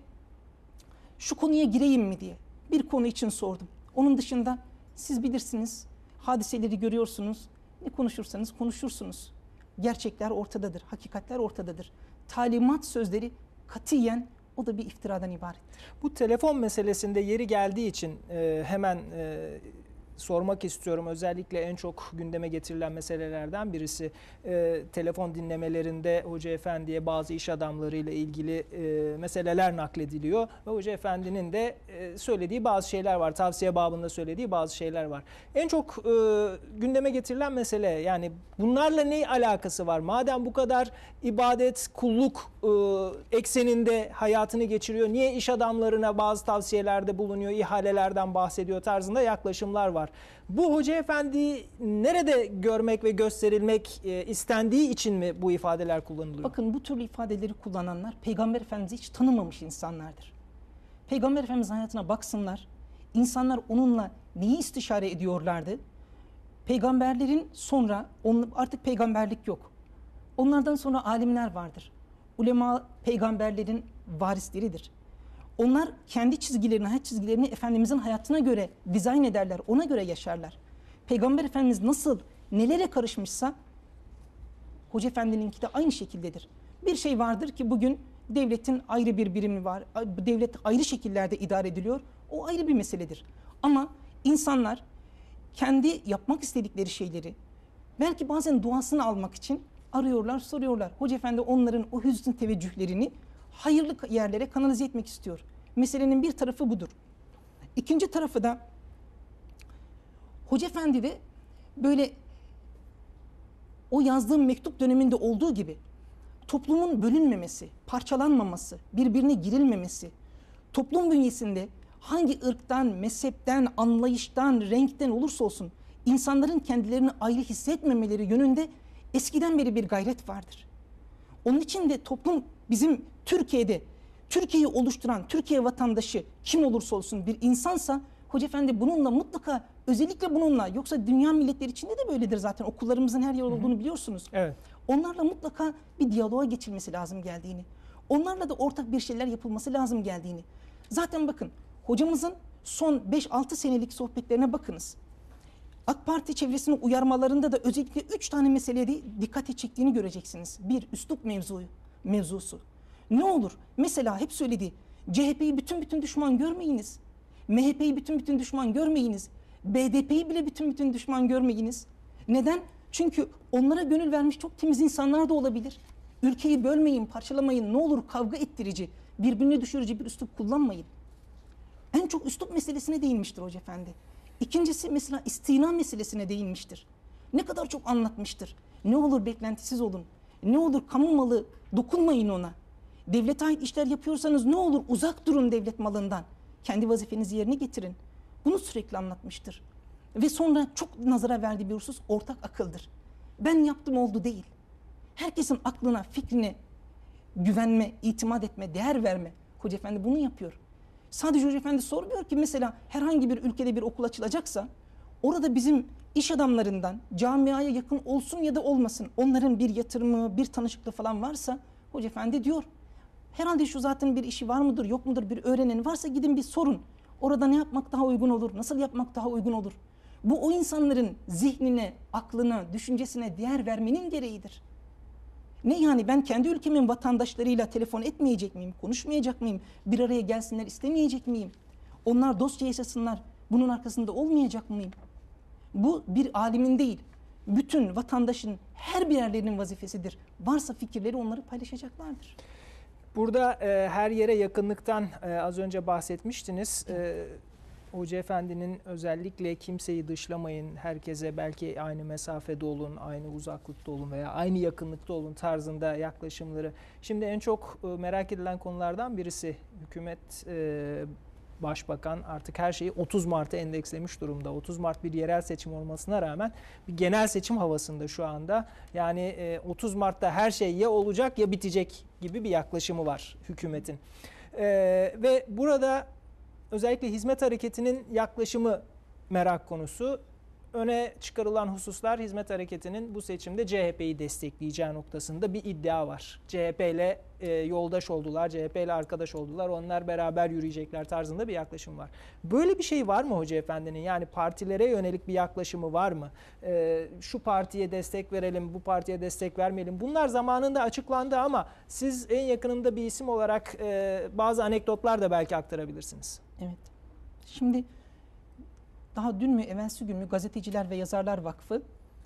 şu konuya gireyim mi diye bir konu için sordum. Onun dışında siz bilirsiniz, hadiseleri görüyorsunuz. Ne konuşursanız konuşursunuz. Gerçekler ortadadır, hakikatler ortadadır. Talimat sözleri katiyen o da bir iftiradan ibarettir. Bu telefon meselesinde yeri geldiği için hemen sormak istiyorum. Özellikle en çok gündeme getirilen meselelerden birisi telefon dinlemelerinde Hoca Efendi'ye bazı iş adamlarıyla ilgili meseleler naklediliyor. Ve Hoca Efendi'nin de söylediği bazı şeyler var. Tavsiye babında söylediği bazı şeyler var. En çok gündeme getirilen mesele, yani bunlarla ne alakası var? Madem bu kadar ibadet, kulluk ekseninde hayatını geçiriyor, niye iş adamlarına bazı tavsiyelerde bulunuyor, ihalelerden bahsediyor tarzında yaklaşımlar var. Bu Hoca Efendi'yi nerede görmek ve gösterilmek istendiği için mi bu ifadeler kullanılıyor? Bakın, bu türlü ifadeleri kullananlar Peygamber Efendimiz'i hiç tanımamış insanlardır. Peygamber Efendimiz'in hayatına baksınlar, insanlar onunla neyi istişare ediyorlardı? Peygamberlerin sonra, artık peygamberlik yok. Onlardan sonra alimler vardır. Ulema peygamberlerin varisleridir. Onlar kendi çizgilerini, hayat çizgilerini Efendimizin hayatına göre dizayn ederler, ona göre yaşarlar. Peygamber Efendimiz nasıl, nelere karışmışsa Hoca Efendi'ninki de aynı şekildedir. Bir şey vardır ki bugün devletin ayrı bir birimi var, devlet ayrı şekillerde idare ediliyor, o ayrı bir meseledir. Ama insanlar kendi yapmak istedikleri şeyleri, belki bazen duasını almak için arıyorlar, soruyorlar. Hoca Efendi onların o hüzün teveccühlerini hayırlı yerlere kanalize etmek istiyor. Meselenin bir tarafı budur. İkinci tarafı da Hoca Efendi de böyle o yazdığım mektup döneminde olduğu gibi toplumun bölünmemesi, parçalanmaması, birbirine girilmemesi, toplum bünyesinde hangi ırktan, mezhepten, anlayıştan, renkten olursa olsun insanların kendilerini ayrı hissetmemeleri yönünde eskiden beri bir gayret vardır. Onun için de toplum bizim Türkiye'de, Türkiye'yi oluşturan, Türkiye vatandaşı kim olursa olsun bir insansa Hoca Efendi bununla mutlaka, özellikle bununla, yoksa dünya milletleri içinde de böyledir zaten, okullarımızın her yer olduğunu biliyorsunuz. Evet. Onlarla mutlaka bir diyaloğa geçilmesi lazım geldiğini, onlarla da ortak bir şeyler yapılması lazım geldiğini. Zaten bakın hocamızın son 5-6 senelik sohbetlerine bakınız. AK Parti çevresini uyarmalarında da özellikle 3 tane meseleye de dikkati çektiğini göreceksiniz. Bir, üslup mevzusu. Ne olur? Mesela hep söyledi, CHP'yi bütün düşman görmeyiniz. MHP'yi bütün düşman görmeyiniz. BDP'yi bile bütün düşman görmeyiniz. Neden? Çünkü onlara gönül vermiş çok temiz insanlar da olabilir. Ülkeyi bölmeyin, parçalamayın, ne olur kavga ettirici, birbirine düşürücü bir üslup kullanmayın. En çok üslup meselesine değinmiştir Hoca Efendi. İkincisi mesela istina meselesine değinmiştir. Ne kadar çok anlatmıştır. Ne olur beklentisiz olun. Ne olur kamu malı dokunmayın ona. Devlete ait işler yapıyorsanız ne olur uzak durun devlet malından. Kendi vazifenizi yerine getirin. Bunu sürekli anlatmıştır. Ve sonra çok nazara verdiği bir husus ortak akıldır. Ben yaptım oldu değil. Herkesin aklına, fikrine güvenme, itimat etme, değer verme. Hoca Efendi bunu yapıyor. Sadece Hoca Efendi sormuyor ki mesela herhangi bir ülkede bir okul açılacaksa orada bizim iş adamlarından camiaya yakın olsun ya da olmasın onların bir yatırımı, bir tanışıklığı falan varsa Hoca Efendi diyor. Herhalde şu zaten bir işi var mıdır, yok mudur, bir öğrenen varsa gidin bir sorun. Orada ne yapmak daha uygun olur, nasıl yapmak daha uygun olur? Bu o insanların zihnine, aklına, düşüncesine değer vermenin gereğidir. Ne yani ben kendi ülkemin vatandaşlarıyla telefon etmeyecek miyim, konuşmayacak mıyım, bir araya gelsinler istemeyecek miyim? Onlar dostça yaşasınlar, bunun arkasında olmayacak mıyım? Bu bir alimin değil, bütün vatandaşın her birerlerinin vazifesidir. Varsa fikirleri onları paylaşacaklardır. Burada her yere yakınlıktan az önce bahsetmiştiniz. Hoca Efendi'nin özellikle kimseyi dışlamayın, herkese belki aynı mesafede olun, aynı uzaklıkta olun veya aynı yakınlıkta olun tarzında yaklaşımları. Şimdi en çok merak edilen konulardan birisi hükümet, başbakan artık her şeyi 30 Mart'a endekslemiş durumda. 30 Mart bir yerel seçim olmasına rağmen bir genel seçim havasında şu anda. Yani 30 Mart'ta her şey ya olacak ya bitecek gibi bir yaklaşımı var hükümetin. Ve burada özellikle hizmet hareketinin yaklaşımı merak konusu. Öne çıkarılan hususlar hizmet hareketinin bu seçimde CHP'yi destekleyeceği noktasında bir iddia var. CHP ile yoldaş oldular, CHP ile arkadaş oldular, onlar beraber yürüyecekler tarzında bir yaklaşım var. Böyle bir şey var mı Hoca Efendi'nin? Yani partilere yönelik bir yaklaşımı var mı? Şu partiye destek verelim, bu partiye destek vermeyelim. Bunlar zamanında açıklandı ama siz en yakınında bir isim olarak bazı anekdotlar da belki aktarabilirsiniz. Evet. Şimdi daha dün mü, evvelsi gün mü Gazeteciler ve Yazarlar Vakfı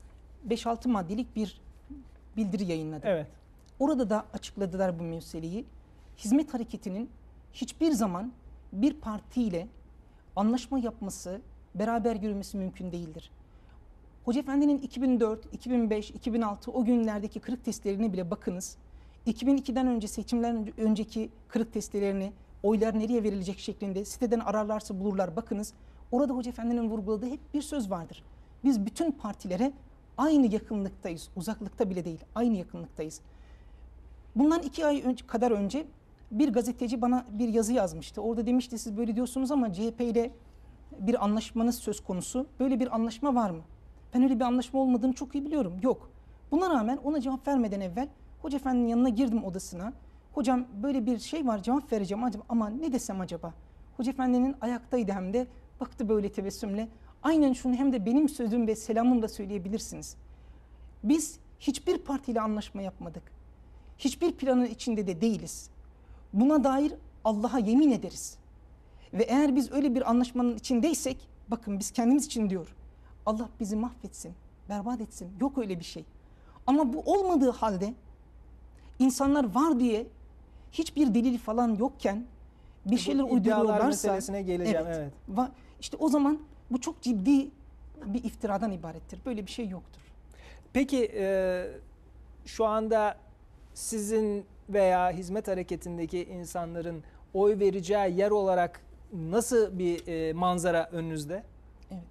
5-6 maddelik bir bildiri yayınladı. Evet. Orada da açıkladılar bu meseleyi. Hizmet hareketinin hiçbir zaman bir partiyle anlaşma yapması, beraber yürümesi mümkün değildir. Hoca Efendi'nin 2004, 2005, 2006 o günlerdeki kırık testlerine bile bakınız. 2002'den önce seçimlerden önceki kırık testlerini, oylar nereye verilecek şeklinde siteden ararlarsa bulurlar bakınız. Orada Hoca Efendi'nin vurguladığı hep bir söz vardır. Biz bütün partilere aynı yakınlıktayız. Uzaklıkta bile değil, aynı yakınlıktayız. Bundan 2 ay kadar önce bir gazeteci bana bir yazı yazmıştı. Orada demişti siz böyle diyorsunuz ama CHP ile bir anlaşmanız söz konusu. Böyle bir anlaşma var mı? Ben öyle bir anlaşma olmadığını çok iyi biliyorum. Yok. Buna rağmen ona cevap vermeden evvel Hoca Efendi'nin yanına girdim odasına. hocam böyle bir şey var, cevap vereceğim acaba, ama ne desem acaba? Hoca efendinin ayaktaydı, hem de baktı böyle tebessümle. Aynen şunu hem de benim sözüm ve selamımla söyleyebilirsiniz. Biz hiçbir partiyle anlaşma yapmadık. Hiçbir planın içinde de değiliz. Buna dair Allah'a yemin ederiz. Ve eğer biz öyle bir anlaşmanın içindeysek, bakın biz kendimiz için diyor, Allah bizi mahvetsin, berbat etsin. Yok öyle bir şey. Ama bu olmadığı halde insanlar var diye hiçbir delil falan yokken bir şeyler uyduruyorlarsa, meselesine geleceğim. Evet. İşte o zaman bu çok ciddi bir iftiradan ibarettir. Böyle bir şey yoktur. Peki şu anda sizin veya hizmet hareketindeki insanların oy vereceği yer olarak nasıl bir manzara önünüzde? Evet.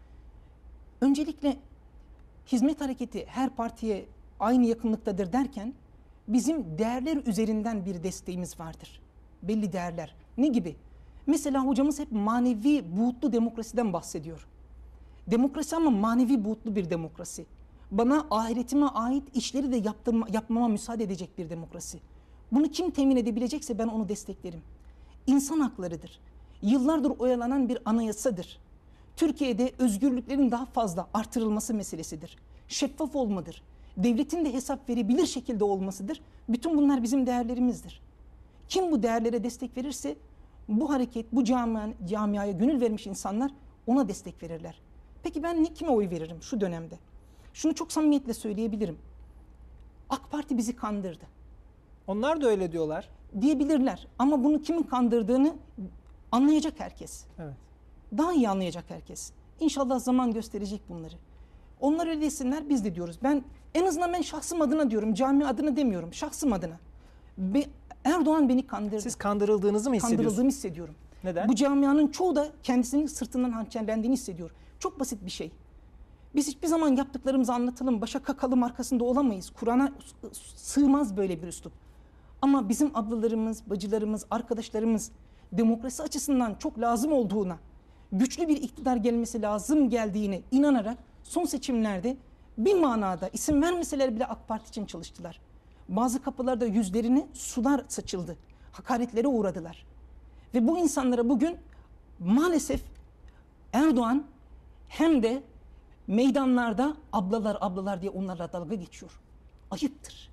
Öncelikle hizmet hareketi her partiye aynı yakınlıktadır derken bizim değerler üzerinden bir desteğimiz vardır. Belli değerler. Ne gibi? Mesela hocamız hep manevi buğutlu demokrasiden bahsediyor. Demokrasi ama manevi buğutlu bir demokrasi. Bana ahiretime ait işleri de yapmama müsaade edecek bir demokrasi. Bunu kim temin edebilecekse ben onu desteklerim. İnsan haklarıdır. Yıllardır oyalanan bir anayasadır. Türkiye'de özgürlüklerin daha fazla artırılması meselesidir. Şeffaf olmadır. Devletin de hesap verebilir şekilde olmasıdır. Bütün bunlar bizim değerlerimizdir. Kim bu değerlere destek verirse bu hareket, bu camiaya gönül vermiş insanlar ona destek verirler. Peki ben kime oy veririm şu dönemde? Şunu çok samimiyetle söyleyebilirim. AK Parti bizi kandırdı. Onlar da öyle diyorlar. Diyebilirler ama bunu kimin kandırdığını anlayacak herkes. Evet. Daha iyi anlayacak herkes. İnşallah zaman gösterecek bunları. Onlar öyle desinler, biz de diyoruz. En azından ben şahsım adına diyorum, cami adına demiyorum, şahsım adına. Erdoğan beni kandırdı. Siz kandırıldığınızı mı hissediyorsunuz? Kandırıldığımı hissediyorum. Neden? Bu camianın çoğu da kendisinin sırtından hançerlendiğini hissediyor. Çok basit bir şey. Biz hiçbir zaman yaptıklarımızı anlatalım, başa kakalım arkasında olamayız. Kur'an'a sığmaz böyle bir üslup. Ama bizim ablalarımız, bacılarımız, arkadaşlarımız demokrasi açısından çok lazım olduğuna, güçlü bir iktidar gelmesi lazım geldiğine inanarak son seçimlerde bir manada isim vermeseler bile AK Parti için çalıştılar. Bazı kapılarda yüzlerine sular saçıldı. Hakaretlere uğradılar. Ve bu insanlara bugün maalesef Erdoğan hem de meydanlarda ablalar diye onlarla dalga geçiyor. Ayıptır.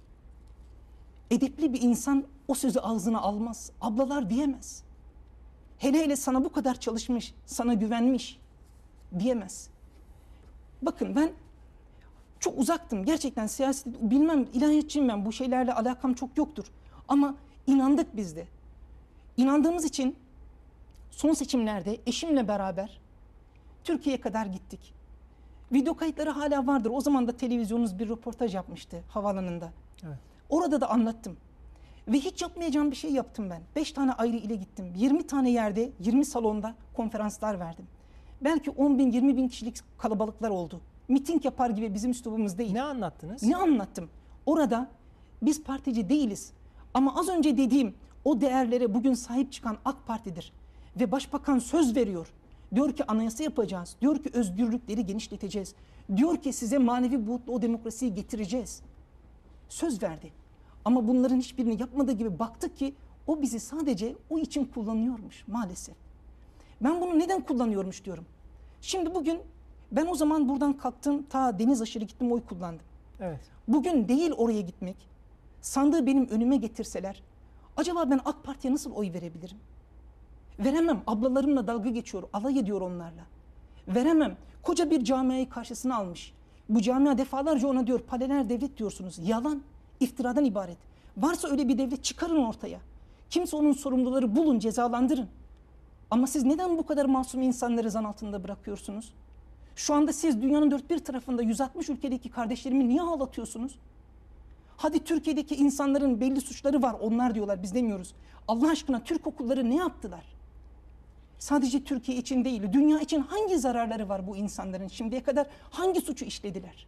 Edepli bir insan o sözü ağzına almaz. Ablalar diyemez. Hele hele sana bu kadar çalışmış, sana güvenmiş diyemez. Bakın ben çok uzaktım. Gerçekten siyaset bilmem, ilahiyatçıyım ben. Bu şeylerle alakam çok yoktur. Ama inandık biz de. İnandığımız için son seçimlerde eşimle beraber Türkiye'ye kadar gittik. Video kayıtları hala vardır. O zaman da televizyonunuz bir röportaj yapmıştı havaalanında. Evet. Orada da anlattım. Ve hiç yapmayacağım bir şey yaptım ben. 5 tane ayrı ile gittim. 20 tane yerde, 20 salonda konferanslar verdim. Belki 10 bin, 20 bin kişilik kalabalıklar oldu. Miting yapar gibi bizim üslubumuz değil. Ne anlattınız? Ne anlattım? Orada biz partici değiliz. Ama az önce dediğim o değerlere bugün sahip çıkan AK Parti'dir. Ve Başbakan söz veriyor. Diyor ki anayasa yapacağız. Diyor ki özgürlükleri genişleteceğiz. Diyor ki size manevi buğutlu o demokrasiyi getireceğiz. Söz verdi. Ama bunların hiçbirini yapmadığı gibi baktık ki o bizi sadece o için kullanıyormuş maalesef. Ben bunu neden kullanıyormuş diyorum. Şimdi bugün ben o zaman buradan kalktım, ta deniz aşırı gittim, oy kullandım. Evet. Bugün değil oraya gitmek, sandığı benim önüme getirseler, acaba ben AK Parti'ye nasıl oy verebilirim? Veremem. Ablalarımla dalga geçiyor, alay ediyor onlarla. Veremem. Koca bir camiayı karşısına almış. Bu camia defalarca ona diyor, paralel devlet diyorsunuz. Yalan, iftiradan ibaret. Varsa öyle bir devlet çıkarın ortaya. Kimse onun sorumluları bulun, cezalandırın. Ama siz neden bu kadar masum insanları zan altında bırakıyorsunuz? Şu anda siz dünyanın dört bir tarafında 160 ülkedeki kardeşlerimi niye ağlatıyorsunuz? Hadi Türkiye'deki insanların belli suçları var, onlar diyorlar, biz demiyoruz. Allah aşkına Türk okulları ne yaptılar? Sadece Türkiye için değil, dünya için hangi zararları var bu insanların? Şimdiye kadar hangi suçu işlediler?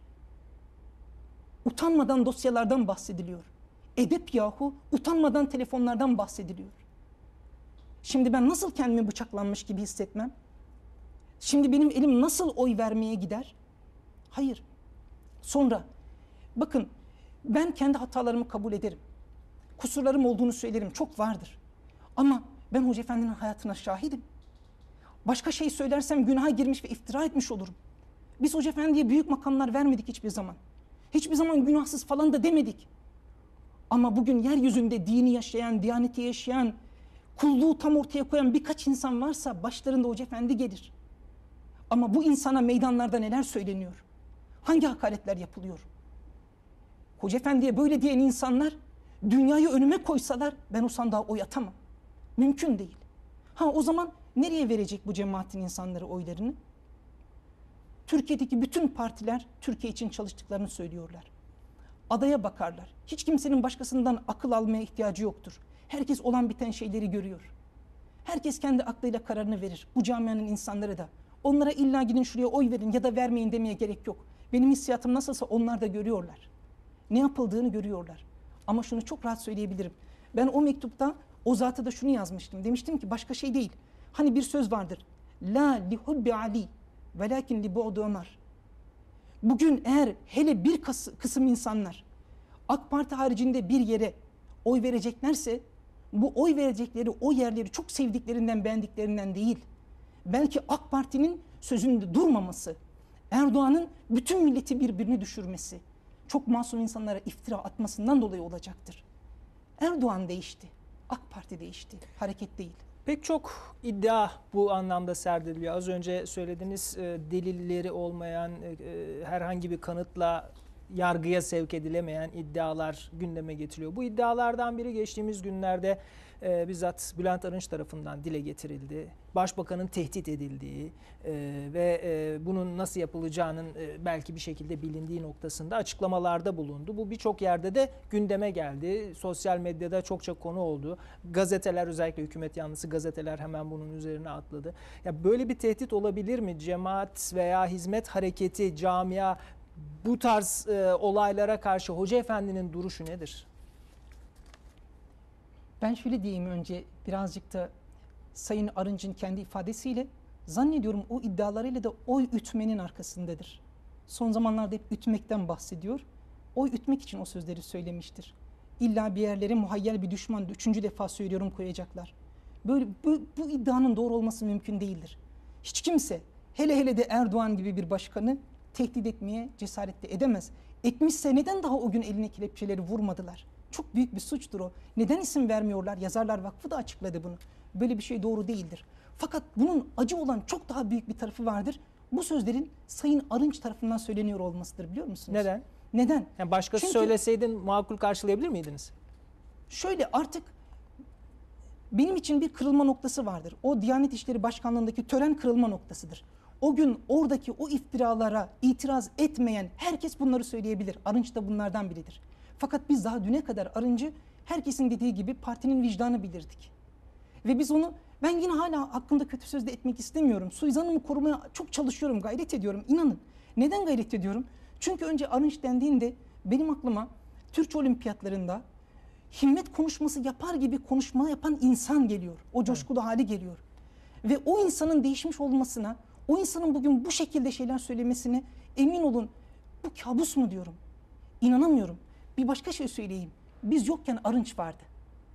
Utanmadan dosyalardan bahsediliyor. Edep yahu, utanmadan telefonlardan bahsediliyor. Şimdi ben nasıl kendimi bıçaklanmış gibi hissetmem? Şimdi benim elim nasıl oy vermeye gider? Hayır. Sonra bakın, ben kendi hatalarımı kabul ederim. kusurlarım olduğunu söylerim. Çok vardır. Ama ben Hoca Efendi'nin hayatına şahidim. Başka şey söylersem günaha girmiş ve iftira etmiş olurum. Biz Hoca Efendi'ye büyük makamlar vermedik hiçbir zaman. Hiçbir zaman günahsız falan da demedik. Ama bugün yeryüzünde dini yaşayan, diyaneti yaşayan, kulluğu tam ortaya koyan birkaç insan varsa başlarında Hoca Efendi gelir. Ama bu insana meydanlarda neler söyleniyor? Hangi hakaretler yapılıyor? Hoca Efendi'ye böyle diyen insanlar dünyayı önüme koysalar ben o sandığa oy atamam. Mümkün değil. O zaman nereye verecek bu cemaatin insanları oylarını? Türkiye'deki bütün partiler Türkiye için çalıştıklarını söylüyorlar. Adaya bakarlar. Hiç kimsenin başkasından akıl almaya ihtiyacı yoktur. Herkes olan biten şeyleri görüyor. Herkes kendi aklıyla kararını verir. Bu camianın insanları da. Onlara illa gidin şuraya oy verin ya da vermeyin demeye gerek yok. Benim hissiyatım nasılsa onlar da görüyorlar. Ne yapıldığını görüyorlar. Ama şunu çok rahat söyleyebilirim. Ben o mektupta o zata da şunu yazmıştım. Demiştim ki başka şey değil. Hani bir söz vardır. La li hubbi Ali velakin li bu'du Ömer. Bugün eğer hele bir kısım insanlar AK Parti haricinde bir yere oy vereceklerse bu oy verecekleri o yerleri çok sevdiklerinden, beğendiklerinden değil. Belki AK Parti'nin sözünde durmaması, Erdoğan'ın bütün milleti birbirine düşürmesi, çok masum insanlara iftira atmasından dolayı olacaktır. Erdoğan değişti, AK Parti değişti, hareket değil. Pek çok iddia bu anlamda serdediliyor. Az önce söylediğiniz delilleri olmayan, herhangi bir kanıtla yargıya sevk edilemeyen iddialar gündeme getiriliyor. Bu iddialardan biri geçtiğimiz günlerde bizzat Bülent Arınç tarafından dile getirildi. Başbakanın tehdit edildiği ve bunun nasıl yapılacağının belki bir şekilde bilindiği noktasında açıklamalarda bulundu. Bu birçok yerde de gündeme geldi. Sosyal medyada çokça konu oldu. Gazeteler, özellikle hükümet yanlısı gazeteler hemen bunun üzerine atladı. Ya böyle bir tehdit olabilir mi? Cemaat veya hizmet hareketi, camia bu tarz olaylara karşı Hoca Efendi'nin duruşu nedir? Ben şöyle diyeyim, önce birazcık da Sayın Arınç'ın kendi ifadesiyle zannediyorum o iddialarıyla da oy ütmenin arkasındadır. Son zamanlarda hep ütmekten bahsediyor. Oy ütmek için o sözleri söylemiştir. İlla bir yerlere muhayyel bir düşman, 3. defa söylüyorum, koyacaklar. Böyle bu iddianın doğru olması mümkün değildir. Hiç kimse, hele hele de Erdoğan gibi bir başkanı tehdit etmeye cesaret de edemez. Etmişse neden daha o gün eline kelepçeleri vurmadılar? Çok büyük bir suçtur o. Neden isim vermiyorlar? Yazarlar Vakfı da açıkladı bunu. Böyle bir şey doğru değildir. Fakat bunun acı olan çok daha büyük bir tarafı vardır. Bu sözlerin Sayın Arınç tarafından söyleniyor olmasıdır, biliyor musunuz? Neden? Neden? Yani başkası Çünkü söyleseydin makul karşılayabilir miydiniz? şöyle, artık benim için bir kırılma noktası vardır. O Diyanet İşleri Başkanlığı'ndaki tören kırılma noktasıdır. O gün oradaki o iftiralara itiraz etmeyen herkes bunları söyleyebilir. Arınç da bunlardan biridir. Fakat biz daha düne kadar Arınç'ı herkesin dediği gibi partinin vicdanı bilirdik. Ve biz onu, ben yine hala hakkında kötü söz de etmek istemiyorum. Suizanımı korumaya çok çalışıyorum, gayret ediyorum, inanın. Neden gayret ediyorum? Çünkü önce Arınç dendiğinde benim aklıma Türkçe olimpiyatlarında himmet konuşması yapar gibi konuşma yapan insan geliyor. O coşkulu hali geliyor. Ve o insanın değişmiş olmasına, o insanın bugün bu şekilde şeyler söylemesine emin olun, bu kabus mu diyorum. İnanamıyorum. Bir başka şey söyleyeyim. Biz yokken Arınç vardı.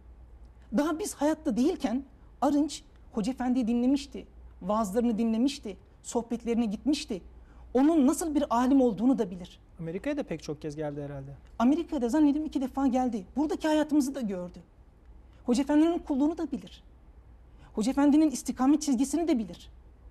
Daha biz hayatta değilken Arınç Hoca Efendi'yi dinlemişti. Vaazlarını dinlemişti. Sohbetlerine gitmişti. Onun nasıl bir alim olduğunu da bilir. Amerika'ya da pek çok kez geldi herhalde. Amerika'da zannediyorum 2 defa geldi. Buradaki hayatımızı da gördü. Hoca Efendi'nin kulluğunu da bilir. Hoca Efendi'nin istikamet çizgisini de bilir.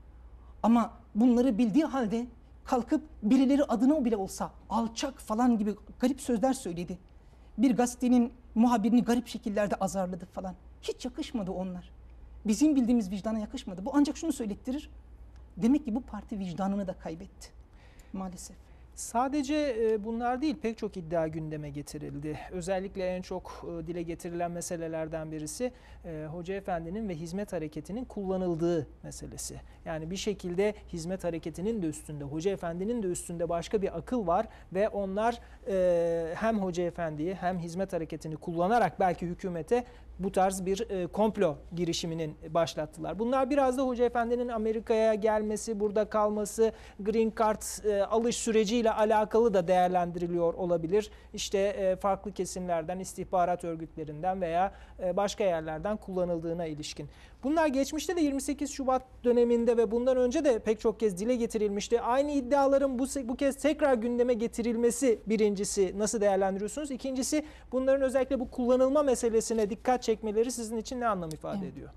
Ama bunları bildiği halde kalkıp birileri adına bile olsa alçak falan gibi garip sözler söyledi. Bir gazetenin muhabirini garip şekillerde azarladı falan. Hiç yakışmadı onlar. Bizim bildiğimiz vicdana yakışmadı. Bu ancak şunu söylettirir. Demek ki bu parti vicdanını da kaybetti. Maalesef. Sadece bunlar değil, pek çok iddia gündeme getirildi. Özellikle en çok dile getirilen meselelerden birisi Hoca Efendi'nin ve hizmet hareketinin kullanıldığı meselesi. Yani bir şekilde hizmet hareketinin de üstünde, Hoca Efendi'nin de üstünde başka bir akıl var ve onlar hem Hoca Efendi'yi hem hizmet hareketini kullanarak belki hükümete bu tarz bir komplo girişiminin başlattılar. Bunlar biraz da Hoca Efendi'nin Amerika'ya gelmesi, burada kalması, Green Card alış süreciyle ile alakalı da değerlendiriliyor olabilir. İşte farklı kesimlerden, istihbarat örgütlerinden veya başka yerlerden kullanıldığına ilişkin. Bunlar geçmişte de 28 Şubat döneminde ve bundan önce de pek çok kez dile getirilmişti. Aynı iddiaların bu kez tekrar gündeme getirilmesi, birincisi nasıl değerlendiriyorsunuz? İkincisi, bunların özellikle bu kullanılma meselesine dikkat çekmeleri sizin için ne anlam ifade ediyor?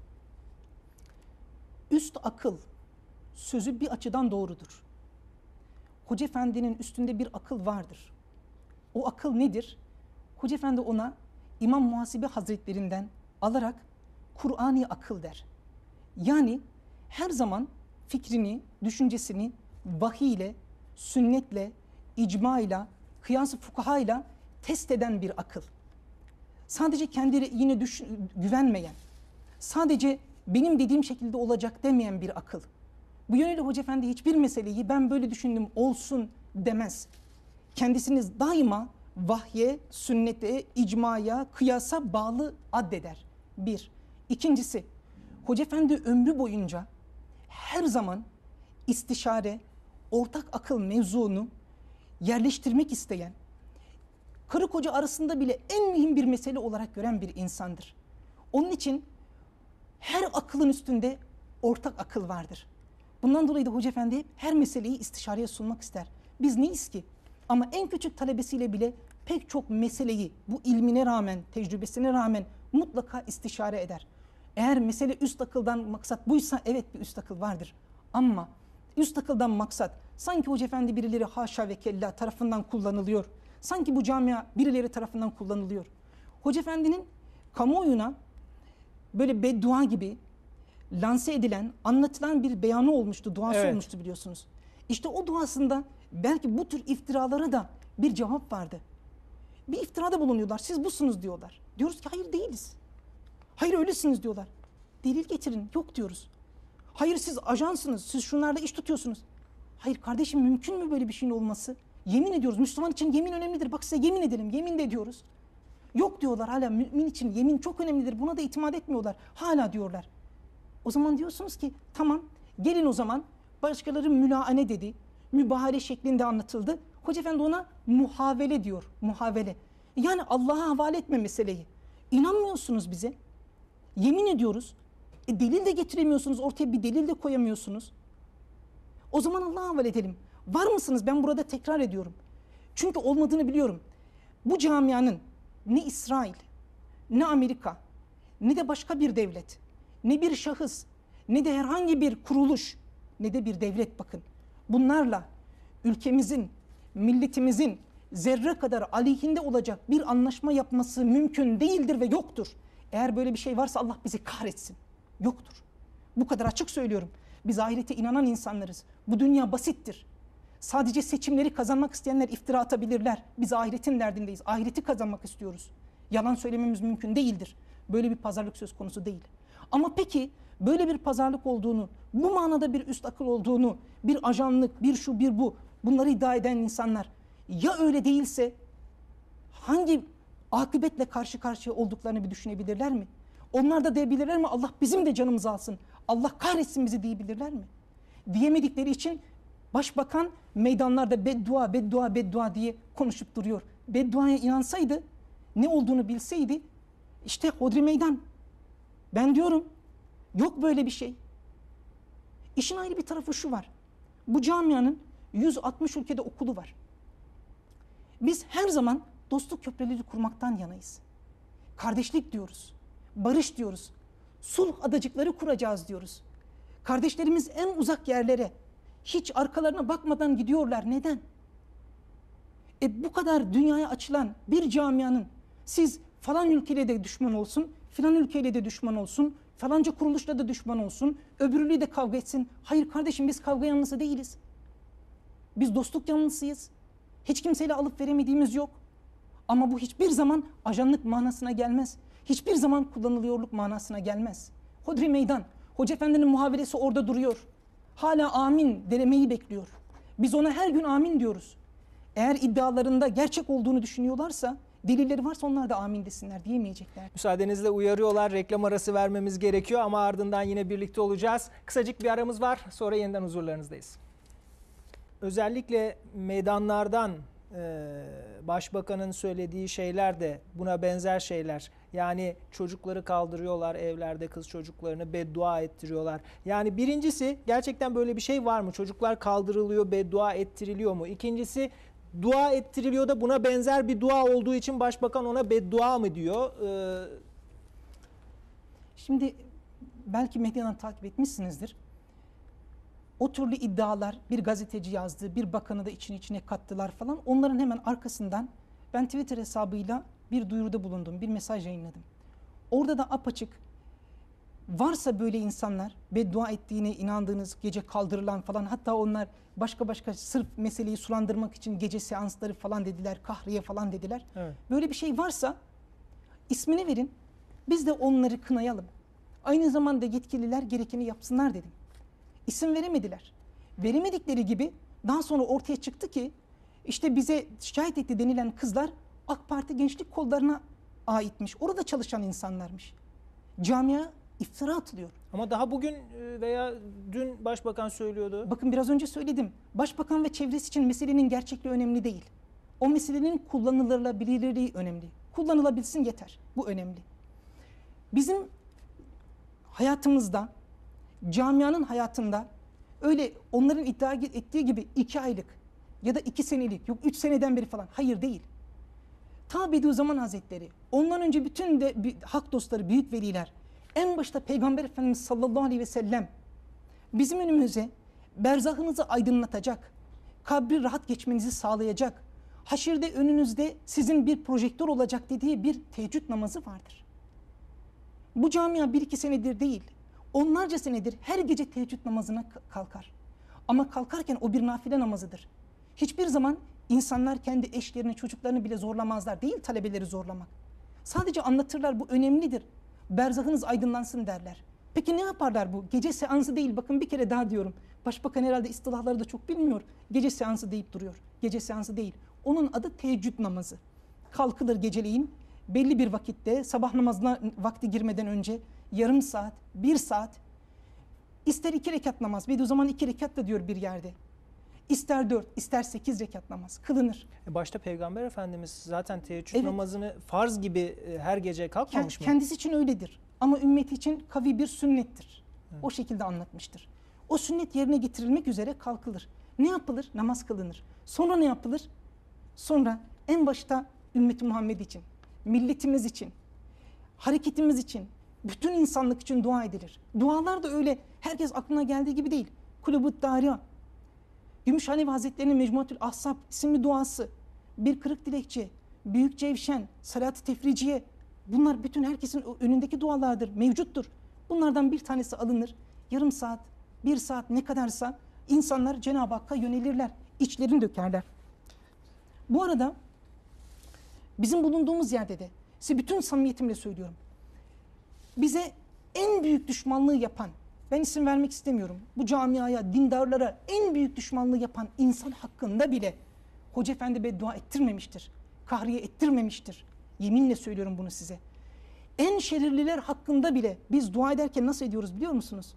Üst akıl sözü bir açıdan doğrudur. Hoca Efendi'nin üstünde bir akıl vardır. O akıl nedir? Hoca Efendi ona İmam Muhasibi Hazretlerinden alarak Kur'ani akıl der. Yani her zaman fikrini, düşüncesini vahiy ile, sünnetle, icma ile, kıyas-ı fukaha ile test eden bir akıl. Sadece kendine güvenmeyen, sadece benim dediğim şekilde olacak demeyen bir akıl. Bu yönüyle Hoca Efendi hiçbir meseleyi ben böyle düşündüm olsun demez. Kendisiniz daima vahye, sünnete, icmaya, kıyasa bağlı addeder. Bir. İkincisi, Hoca Efendi ömrü boyunca her zaman istişare, ortak akıl mevzunu yerleştirmek isteyen, karı koca arasında bile en mühim bir mesele olarak gören bir insandır. Onun için her akılın üstünde ortak akıl vardır. Bundan dolayı da Hoca Efendi hep her meseleyi istişareye sunmak ister. Biz neyiz ki? Ama en küçük talebesiyle bile pek çok meseleyi bu ilmine rağmen, tecrübesine rağmen mutlaka istişare eder. Eğer mesele üst akıldan maksat buysa evet bir üst akıl vardır. Ama üst akıldan maksat sanki Hoca Efendi birileri haşa ve kella tarafından kullanılıyor. Sanki bu camia birileri tarafından kullanılıyor. Hoca Efendi'nin kamuoyuna böyle beddua gibi lanse edilen, anlatılan bir beyanı olmuştu, duası olmuştu biliyorsunuz. İşte o duasında belki bu tür iftiralara da bir cevap vardı. Bir iftirada bulunuyorlar, siz busunuz diyorlar. Diyoruz ki hayır değiliz. Hayır öylesiniz diyorlar. Delil getirin, yok diyoruz. Hayır siz ajansınız, siz şunlarla iş tutuyorsunuz. Hayır kardeşim mümkün mü böyle bir şeyin olması? Yemin ediyoruz, Müslüman için yemin önemlidir. Bak size yemin edelim, yemin de ediyoruz. Yok diyorlar hala, mümin için yemin çok önemlidir. Buna da itimat etmiyorlar. Hala diyorlar. O zaman diyorsunuz ki tamam gelin o zaman başkaları mülaane dedi. Mübahale şeklinde anlatıldı. Hoca Efendi ona muhavele diyor. Muhavele. Yani Allah'a havale etme meseleyi. İnanmıyorsunuz bize. Yemin ediyoruz. Delil de getiremiyorsunuz. Ortaya bir delil de koyamıyorsunuz. O zaman Allah'a havale edelim. Var mısınız? Ben burada tekrar ediyorum. Çünkü olmadığını biliyorum. Bu camianın ne İsrail, ne Amerika, ne de başka bir devlet, ne bir şahıs, ne de herhangi bir kuruluş, ne de bir devlet bakın. Bunlarla ülkemizin, milletimizin zerre kadar aleyhinde olacak bir anlaşma yapması mümkün değildir ve yoktur. Eğer böyle bir şey varsa Allah bizi kahretsin. Yoktur. Bu kadar açık söylüyorum. Biz ahirete inanan insanlarız. Bu dünya basittir. Sadece seçimleri kazanmak isteyenler iftira atabilirler. Biz ahiretin derdindeyiz. Ahireti kazanmak istiyoruz. Yalan söylememiz mümkün değildir. Böyle bir pazarlık söz konusu değil. Ama peki böyle bir pazarlık olduğunu, bu manada bir üst akıl olduğunu, bir ajanlık, bir şu bir bu, bunları iddia eden insanlar ya öyle değilse hangi akıbetle karşı karşıya olduklarını bir düşünebilirler mi? Onlar da diyebilirler mi Allah bizim de canımızı alsın, Allah kahretsin bizi diyebilirler mi? Diyemedikleri için başbakan meydanlarda beddua, beddua, beddua diye konuşup duruyor. Bedduaya inansaydı, ne olduğunu bilseydi, işte hodri meydan. Ben diyorum, yok böyle bir şey. İşin ayrı bir tarafı şu var. Bu camianın 160 ülkede okulu var. Biz her zaman dostluk köprüleri kurmaktan yanayız. Kardeşlik diyoruz, barış diyoruz, sulh adacıkları kuracağız diyoruz. Kardeşlerimiz en uzak yerlere hiç arkalarına bakmadan gidiyorlar. Neden? Bu kadar dünyaya açılan bir camianın siz falan ülkeyle de düşman olsun, filan ülkeyle de düşman olsun, falanca kuruluşla da düşman olsun, öbürüyle de kavga etsin. Hayır kardeşim biz kavga yanlısı değiliz. Biz dostluk yanlısıyız. Hiç kimseyle alıp veremediğimiz yok. Ama bu hiçbir zaman ajanlık manasına gelmez. Hiçbir zaman kullanılıyorluk manasına gelmez. Hodri meydan. Hoca Efendi'nin muhavelesi orada duruyor. Hala amin demeyi bekliyor. Biz ona her gün amin diyoruz. Eğer iddialarında gerçek olduğunu düşünüyorlarsa, delilleri varsa onlar da amin desinler, diyemeyecekler. Müsaadenizle uyarıyorlar. Reklam arası vermemiz gerekiyor ama ardından yine birlikte olacağız. Kısacık bir aramız var. Sonra yeniden huzurlarınızdayız. özellikle meydanlardan başbakanın söylediği şeyler de buna benzer şeyler. Yani çocukları kaldırıyorlar evlerde, kız çocuklarını beddua ettiriyorlar. Yani birincisi, gerçekten böyle bir şey var mı? Çocuklar kaldırılıyor, beddua ettiriliyor mu? İkincisi, dua ettiriliyor da buna benzer bir dua olduğu için başbakan ona beddua mı diyor? Şimdi belki medyadan takip etmişsinizdir. O türlü iddialar, bir gazeteci yazdı, bir bakanı da içine kattılar falan. Onların hemen arkasından ben Twitter hesabıyla bir duyuruda bulundum, bir mesaj yayınladım. Orada da apaçık, varsa böyle insanlar, beddua ettiğine inandığınız, gece kaldırılan falan, hatta onlar başka sırf meseleyi sulandırmak için gece seansları falan dediler, kahriye falan dediler. Evet. Böyle bir şey varsa ismini verin, biz de onları kınayalım. Aynı zamanda yetkililer gerekeni yapsınlar dedim. İsim veremediler. Veremedikleri gibi daha sonra ortaya çıktı ki işte bize şikayet etti denilen kızlar AK Parti gençlik kollarına aitmiş. Orada çalışan insanlarmış. Camia iftira atılıyor. Ama daha bugün veya dün başbakan söylüyordu. Bakın biraz önce söyledim. Başbakan ve çevresi için meselenin gerçekliği önemli değil. O meselenin kullanılabilirliği önemli. Kullanılabilsin yeter. Bu önemli. Bizim hayatımızda, camianın hayatında öyle onların iddia ettiği gibi 2 aylık ya da 2 senelik, yok 3 seneden beri falan, hayır değil. Ta Bediüzzaman Hazretleri, ondan önce bütün de hak dostları, büyük veliler, en başta Peygamber Efendimiz sallallahu aleyhi ve sellem bizim önümüze berzahınızı aydınlatacak, kabri rahat geçmenizi sağlayacak, haşirde önünüzde sizin bir projektör olacak dediği bir teheccüd namazı vardır. Bu camia 1-2 senedir değil, onlarca senedir her gece teheccüd namazına kalkar. Ama kalkarken o bir nafile namazıdır. Hiçbir zaman insanlar kendi eşlerini, çocuklarını bile zorlamazlar. Değil talebeleri zorlamak. Sadece anlatırlar, bu önemlidir. Berzahınız aydınlansın derler. Peki ne yaparlar bu? Gece seansı değil. Bakın bir kere daha diyorum. Başbakan herhalde istilahları da çok bilmiyor. Gece seansı deyip duruyor. Gece seansı değil. Onun adı teheccüd namazı. Kalkılır geceleyin. Belli bir vakitte, sabah namazına vakti girmeden önce yarım saat, 1 saat, ister 2 rekat namaz, Bediüzzaman 2 rekat da diyor bir yerde. İster 4, ister 8 rekat namaz kılınır. Başta Peygamber Efendimiz zaten teheccüd Evet. namazını farz gibi her gece kalkmamış mı? Kendisi için öyledir. Ama ümmeti için kavi bir sünnettir. Evet. O şekilde anlatmıştır. O sünnet yerine getirilmek üzere kalkılır. Ne yapılır? Namaz kılınır. Sonra ne yapılır? Sonra en başta ümmeti Muhammed için, milletimiz için, hareketimiz için, bütün insanlık için dua edilir. Dualar da öyle herkes aklına geldiği gibi değil. Kulübü't Dâriya, Gümüşhanevi Hazretleri'nin Mecmuatül Ahsab isimli duası, bir kırık dilekçe, büyük cevşen, salat-ı tefriciye, bunlar bütün herkesin önündeki dualardır, mevcuttur. Bunlardan bir tanesi alınır, yarım saat, 1 saat ne kadarsa insanlar Cenab-ı Hakk'a yönelirler, içlerini dökerler. Bu arada bizim bulunduğumuz yerde de, size bütün samimiyetimle söylüyorum, bize en büyük düşmanlığı yapan, ben isim vermek istemiyorum, bu camiaya, dindarlara en büyük düşmanlığı yapan insan hakkında bile Hoca Efendi beddua ettirmemiştir, kahriye ettirmemiştir. Yeminle söylüyorum bunu size. En şerirliler hakkında bile biz dua ederken nasıl ediyoruz biliyor musunuz?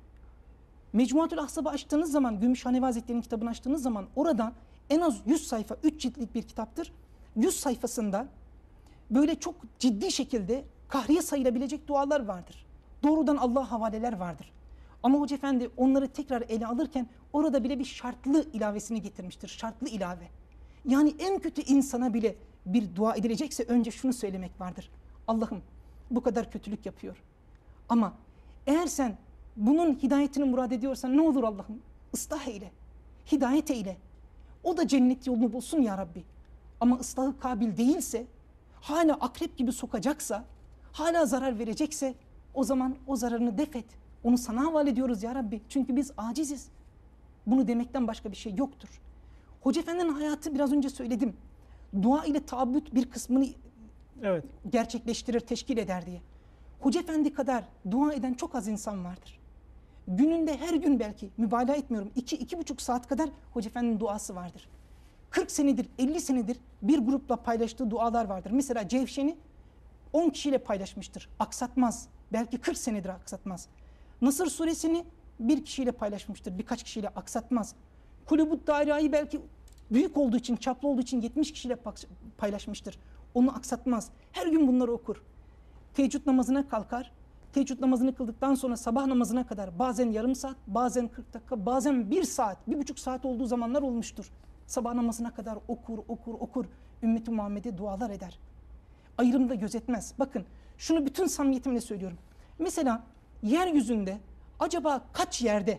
Mecmuatül Ahsab'ı açtığınız zaman, Gümüşhanevi Hazretleri'nin kitabını açtığınız zaman orada en az 100 sayfa, 3 ciltlik bir kitaptır. 100 sayfasında böyle çok ciddi şekilde kahriye sayılabilecek dualar vardır. Doğrudan Allah'a havaleler vardır. Ama Hoca Efendi onları tekrar ele alırken orada bile bir şartlı ilavesini getirmiştir. Şartlı ilave. Yani en kötü insana bile bir dua edilecekse önce şunu söylemek vardır. Allah'ım bu kadar kötülük yapıyor. Ama eğer sen bunun hidayetini murad ediyorsan ne olur Allah'ım? Islah eyle. Hidayet eyle. O da cennet yolunu bulsun ya Rabbi. Ama ıslahı kabil değilse, hala akrep gibi sokacaksa, hala zarar verecekse o zaman o zararını def et. Onu sana havale ediyoruz ya Rabbi. Çünkü biz aciziz. Bunu demekten başka bir şey yoktur. Hoca Efendi'nin hayatı biraz önce söyledim. Dua ile taabbüt bir kısmını Evet. gerçekleştirir, teşkil eder diye. Hoca Efendi kadar dua eden çok az insan vardır. Gününde her gün belki, mübalağa etmiyorum, 2-2,5 saat kadar Hoca Efendi'nin duası vardır. 40 senedir, 50 senedir bir grupla paylaştığı dualar vardır. Mesela Cevşen'i 10 kişiyle paylaşmıştır. Aksatmaz. Belki 40 senedir aksatmaz. Nasır suresini bir kişiyle paylaşmıştır. Birkaç kişiyle aksatmaz. Kulübü Daira'yı belki büyük olduğu için, çaplı olduğu için 70 kişiyle paylaşmıştır. Onu aksatmaz. Her gün bunları okur. Teheccüd namazına kalkar. Teheccüd namazını kıldıktan sonra sabah namazına kadar bazen yarım saat, bazen 40 dakika, bazen 1 saat, 1,5 saat olduğu zamanlar olmuştur. Sabah namazına kadar okur. Ümmeti Muhammed'e dualar eder. Ayrım da gözetmez. Bakın şunu bütün samimiyetimle söylüyorum. Mesela yeryüzünde acaba kaç yerde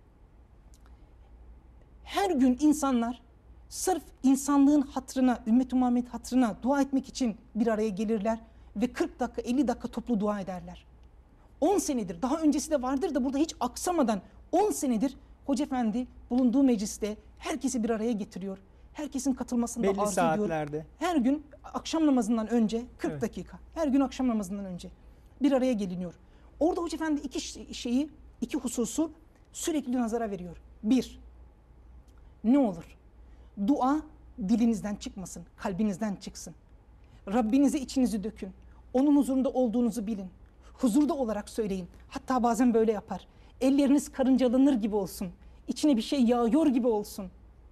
her gün insanlar sırf insanlığın hatırına, Ümmet-i Muhammed hatırına dua etmek için bir araya gelirler ve 40 dakika, 50 dakika toplu dua ederler. 10 senedir, daha öncesi de vardır da burada hiç aksamadan 10 senedir Hoca Efendi bulunduğu mecliste herkesi bir araya getiriyor. Herkesin katılmasını da arzu saatlerde ediyor. Her gün akşam namazından önce 40 dakika, her gün akşam namazından önce bir araya geliniyor. Orada Hoca Efendi iki hususu sürekli nazara veriyor. Bir, ne olur? Dua dilinizden çıkmasın, kalbinizden çıksın. Rabbinize içinizi dökün. Onun huzurunda olduğunuzu bilin. Huzurda olarak söyleyin. Hatta bazen böyle yapar. Elleriniz karıncalanır gibi olsun. İçine bir şey yağıyor gibi olsun.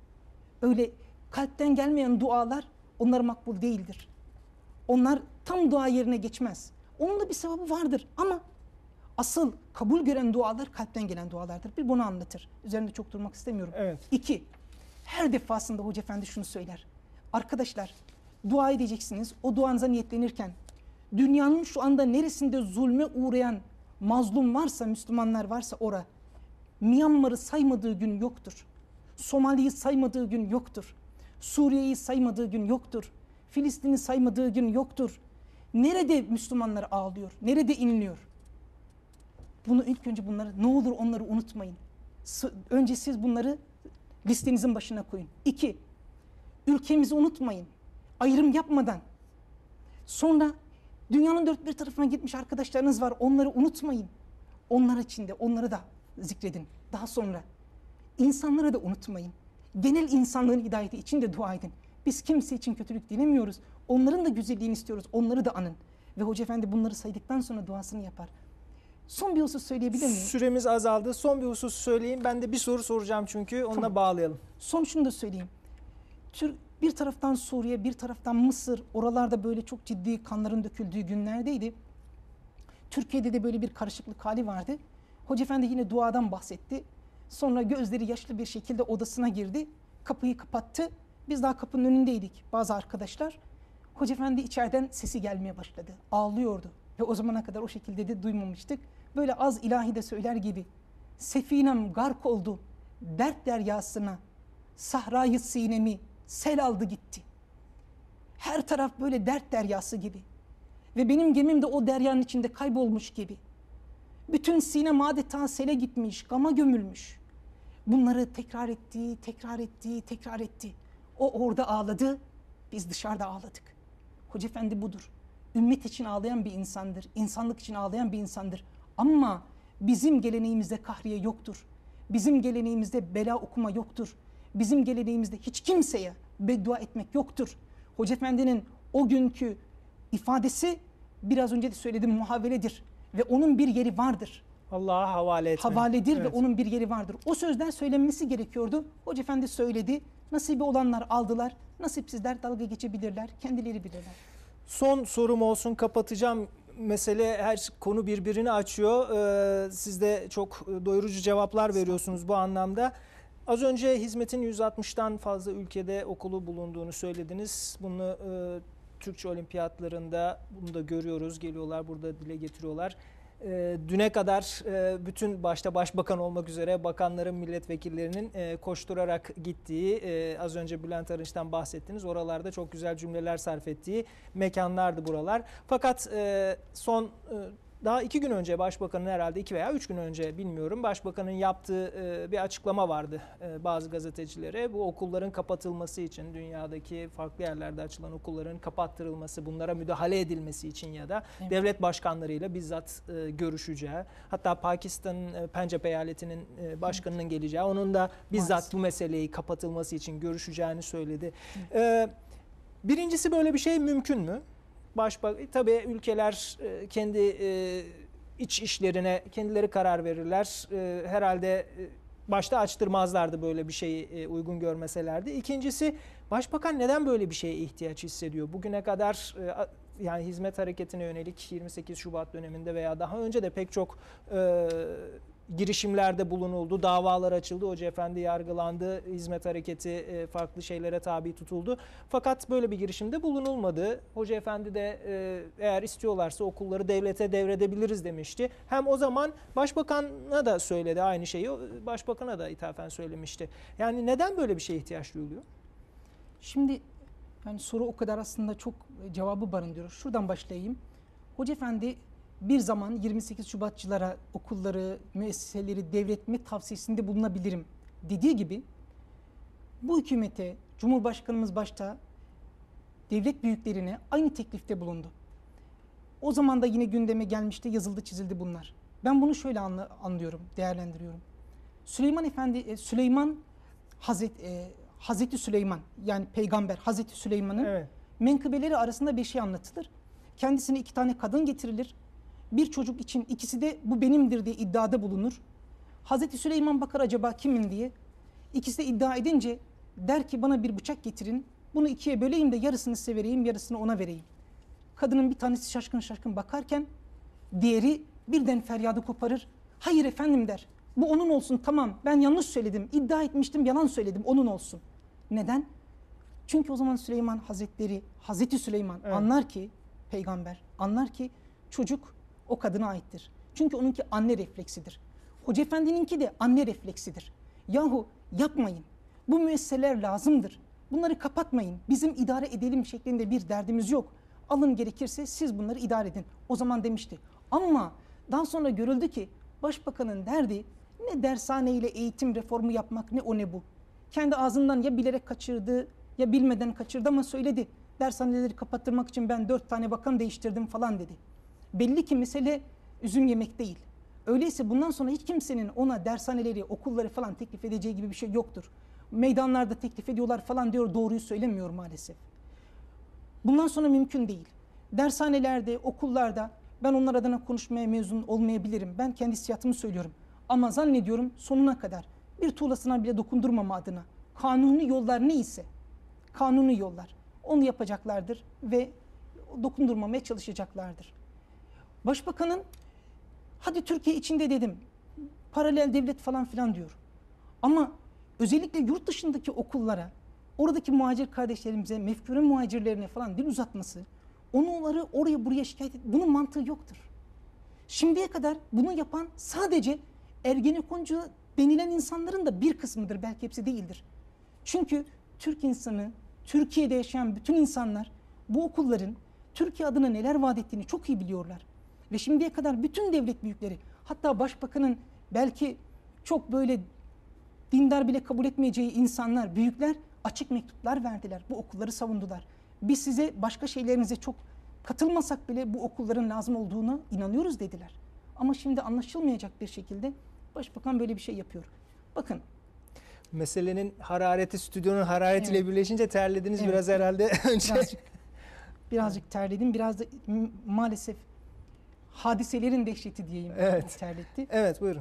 Öyle kalpten gelmeyen dualar onlar makbul değildir. Onlar tam dua yerine geçmez. Onun da bir sevabı vardır ama asıl kabul gören dualar kalpten gelen dualardır. Bir bunu anlatır. Üzerinde çok durmak istemiyorum. Evet. 2. Her defasında Hoca Efendi şunu söyler. Arkadaşlar dua edeceksiniz. O duanıza niyetlenirken dünyanın şu anda neresinde zulme uğrayan mazlum varsa, Müslümanlar varsa Myanmar'ı saymadığı gün yoktur. Somali'yi saymadığı gün yoktur. Suriye'yi saymadığı gün yoktur. Filistin'i saymadığı gün yoktur. Nerede Müslümanlar ağlıyor? Nerede inliyor? Bunu ilk önce ne olur onları unutmayın. Önce siz bunları listenizin başına koyun. 2. Ülkemizi unutmayın. Ayrım yapmadan. Sonra dünyanın dört bir tarafına gitmiş arkadaşlarınız var. Onları unutmayın. Onlar için de onları da zikredin. Daha sonra insanları da unutmayın. Genel insanlığın hidayeti için de dua edin. Biz kimse için kötülük dilemiyoruz. Onların da güzelliğini istiyoruz. Onları da anın. Ve Hoca Efendi bunları saydıktan sonra duasını yapar. Son bir husus söyleyebilir miyim? Süremiz azaldı. Son bir husus söyleyeyim. Ben de bir soru soracağım çünkü. Onunla Tamam. bağlayalım. Son şunu da söyleyeyim. Bir taraftan Suriye, bir taraftan Mısır, oralarda böyle çok ciddi kanların döküldüğü günlerdeydi. Türkiye'de de böyle bir karışıklık hali vardı. Hoca Efendi yine duadan bahsetti. Sonra gözleri yaşlı bir şekilde odasına girdi. Kapıyı kapattı. Biz daha kapının önündeydik bazı arkadaşlar. Hoca Efendi içeriden sesi gelmeye başladı. Ağlıyordu. Ve o zamana kadar o şekilde de duymamıştık. Böyle az ilahi de söyler gibi. Sefinem gark oldu dert deryasına. Sahrayı sinemi sel aldı gitti. Her taraf böyle dert deryası gibi. Ve benim gemim de o deryanın içinde kaybolmuş gibi. Bütün sinem adeta sele gitmiş, gama gömülmüş. Bunları tekrar etti. O orada ağladı, biz dışarıda ağladık. Hoca Efendi budur. Ümmet için ağlayan bir insandır, insanlık için ağlayan bir insandır. Ama bizim geleneğimizde kahriye yoktur. Bizim geleneğimizde bela okuma yoktur. Bizim geleneğimizde hiç kimseye beddua etmek yoktur. Hoca Efendi'nin o günkü ifadesi biraz önce de söylediğim muhaveledir. Ve onun bir yeri vardır. Allah'a havale etmek. Havaledir Evet. ve onun bir yeri vardır. O sözler söylenmesi gerekiyordu. Hoca Efendi söyledi. Nasibi olanlar aldılar. Nasipsizler dalga geçebilirler. Kendileri bilirler. Son sorum olsun, kapatacağım. Mesele, her konu birbirini açıyor. Siz de çok doyurucu cevaplar veriyorsunuz bu anlamda. Az önce hizmetin 160'tan fazla ülkede okulu bulunduğunu söylediniz. Bunu Türkçe olimpiyatlarında bunu da görüyoruz. Geliyorlar burada dile getiriyorlar. Düne kadar bütün başta başbakan olmak üzere bakanların, milletvekillerinin koşturarak gittiği, az önce Bülent Arınç'tan bahsettiniz. Oralarda çok güzel cümleler sarf ettiği mekanlardı buralar. Fakat son daha 2 gün önce başbakanın, herhalde 2 veya 3 gün önce bilmiyorum, başbakanın yaptığı bir açıklama vardı bazı gazetecilere. Bu okulların kapatılması için, dünyadaki farklı yerlerde açılan okulların kapattırılması, bunlara müdahale edilmesi için ya da devlet başkanlarıyla bizzat görüşeceği, hatta Pakistan'ın Pencap eyaletinin başkanının geleceği, onun da bizzat bu meseleyi kapatılması için görüşeceğini söyledi. Birincisi, böyle bir şey mümkün mü? Tabii ülkeler kendi iç işlerine kendileri karar verirler. Herhalde başta açtırmazlardı böyle bir şeyi uygun görmeselerdi. İkincisi, Başbakan neden böyle bir şeye ihtiyaç hissediyor? Bugüne kadar yani hizmet hareketine yönelik 28 Şubat döneminde veya daha önce de pek çok girişimlerde bulunuldu, davalar açıldı, Hoca Efendi yargılandı, hizmet hareketi farklı şeylere tabi tutuldu. Fakat böyle bir girişimde bulunulmadı. Hoca Efendi de eğer istiyorlarsa okulları devlete devredebiliriz demişti. Hem o zaman Başbakan'a da söyledi aynı şeyi, Başbakan'a da ithafen söylemişti. Yani neden böyle bir şeye ihtiyaç duyuluyor? Şimdi yani soru o kadar aslında çok cevabı barındırıyor. Şuradan başlayayım. Hoca Efendi bir zaman 28 Şubatçılara okulları, müesseseleri devretme tavsiyesinde bulunabilirim dediği gibi bu hükümete, Cumhurbaşkanımız başta devlet büyüklerine aynı teklifte bulundu. O zaman da yine gündeme gelmişti, yazıldı, çizildi bunlar. Ben bunu şöyle anlıyorum, değerlendiriyorum. Hazreti Süleyman, yani peygamber Hazreti Süleyman'ın menkıbeleri arasında bir şey anlatılır. Kendisine 2 tane kadın getirilir. Bir çocuk için ikisi de bu benimdir diye iddiada bulunur. Hazreti Süleyman bakar acaba kimin diye. İkisi de iddia edince der ki bana bir bıçak getirin. Bunu 2'ye böleyim de yarısını size vereyim, yarısını ona vereyim. Kadının bir tanesi şaşkın şaşkın bakarken diğeri birden feryadı koparır. Hayır efendim der. Bu onun olsun, tamam, ben yanlış söyledim, iddia etmiştim, yalan söyledim, onun olsun. Neden? Çünkü o zaman Süleyman Hazretleri, Hazreti Süleyman anlar ki, peygamber anlar ki çocuk o kadına aittir. Çünkü onunki anne refleksidir. Hoca Efendi'ninki de anne refleksidir. Yahu yapmayın, bu müesseseler lazımdır. Bunları kapatmayın, bizim idare edelim şeklinde bir derdimiz yok. Alın gerekirse siz bunları idare edin. O zaman demişti. Ama daha sonra görüldü ki Başbakanın derdi ne dershane ile eğitim reformu yapmak, ne o ne bu. Kendi ağzından ya bilerek kaçırdı ya bilmeden kaçırdı ama söyledi. Dershaneleri kapattırmak için ben 4 tane bakan değiştirdim falan dedi. Belli ki mesele üzüm yemek değil. Öyleyse bundan sonra hiç kimsenin ona dershaneleri, okulları falan teklif edeceği gibi bir şey yoktur. Meydanlarda teklif ediyorlar falan diyor, doğruyu söylemiyor maalesef. Bundan sonra mümkün değil. Dershanelerde, okullarda ben onlar adına konuşmaya mezun olmayabilirim. Ben kendi hissiyatımı söylüyorum. Ama zannediyorum sonuna kadar bir tuğlasına bile dokundurmama adına kanuni yollar neyse, kanuni yollar onu yapacaklardır ve dokundurmamaya çalışacaklardır. Başbakanın hadi Türkiye içinde dedim, paralel devlet falan filan diyor. Ama özellikle yurt dışındaki okullara, oradaki muhacir kardeşlerimize, mefkure muhacirlerine falan dil uzatması, onları oraya buraya şikayet et, bunun mantığı yoktur. Şimdiye kadar bunu yapan sadece Ergenekoncu denilen insanların da bir kısmıdır, belki hepsi değildir. Çünkü Türk insanı, Türkiye'de yaşayan bütün insanlar bu okulların Türkiye adına neler vaat ettiğini çok iyi biliyorlar. Ve şimdiye kadar bütün devlet büyükleri, hatta başbakanın belki çok böyle dindar bile kabul etmeyeceği insanlar, büyükler açık mektuplar verdiler. Bu okulları savundular. Biz size başka şeylerinize çok katılmasak bile bu okulların lazım olduğunu inanıyoruz dediler. Ama şimdi anlaşılmayacak bir şekilde başbakan böyle bir şey yapıyor. Bakın. Meselenin harareti, stüdyonun hararetiyle birleşince terlediniz biraz herhalde önce. Birazcık terledim. Biraz da maalesef hadiselerin dehşeti diyeyim. Terletti. Evet, buyurun.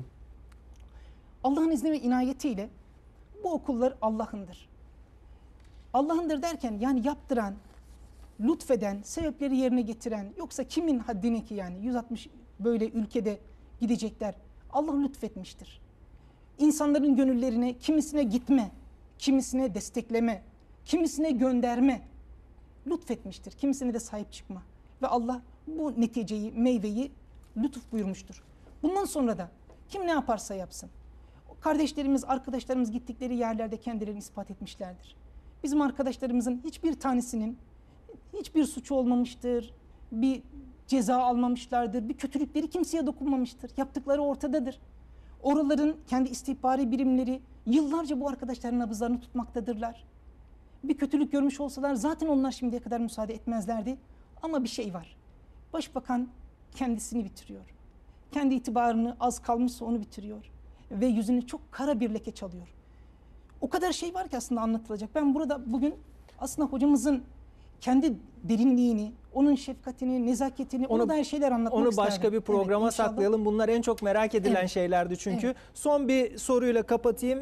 Allah'ın izni ve inayetiyle bu okullar Allah'ındır. Allah'ındır derken yani yaptıran, lütfeden, sebepleri yerine getiren, yoksa kimin haddine ki yani 160 böyle ülkede gidecekler. Allah lütfetmiştir. İnsanların gönüllerine kimisine gitme, kimisine destekleme, kimisine gönderme lütfetmiştir. Kimisine de sahip çıkma. Ve Allah bu neticeyi, meyveyi lütuf buyurmuştur. Bundan sonra da kim ne yaparsa yapsın. Kardeşlerimiz, arkadaşlarımız gittikleri yerlerde kendilerini ispat etmişlerdir. Bizim arkadaşlarımızın hiçbir tanesinin hiçbir suçu olmamıştır, bir ceza almamışlardır, bir kötülükleri kimseye dokunmamıştır. Yaptıkları ortadadır. Oraların kendi istihbari birimleri yıllarca bu arkadaşların nabızlarını tutmaktadırlar. Bir kötülük görmüş olsalar zaten onlar şimdiye kadar müsaade etmezlerdi. Ama bir şey var. Başbakan kendisini bitiriyor. Kendi itibarını az kalmışsa onu bitiriyor. Ve yüzünü çok kara bir leke çalıyor. O kadar şey var ki aslında anlatılacak. Ben burada bugün aslında hocamızın kendi derinliğini, onun şefkatini, nezaketini, ona dair şeyler anlatmak onu isterdim. başka bir programa Evet, inşallah. saklayalım. Bunlar en çok merak edilen Evet. şeylerdi çünkü. Evet. Son bir soruyla kapatayım.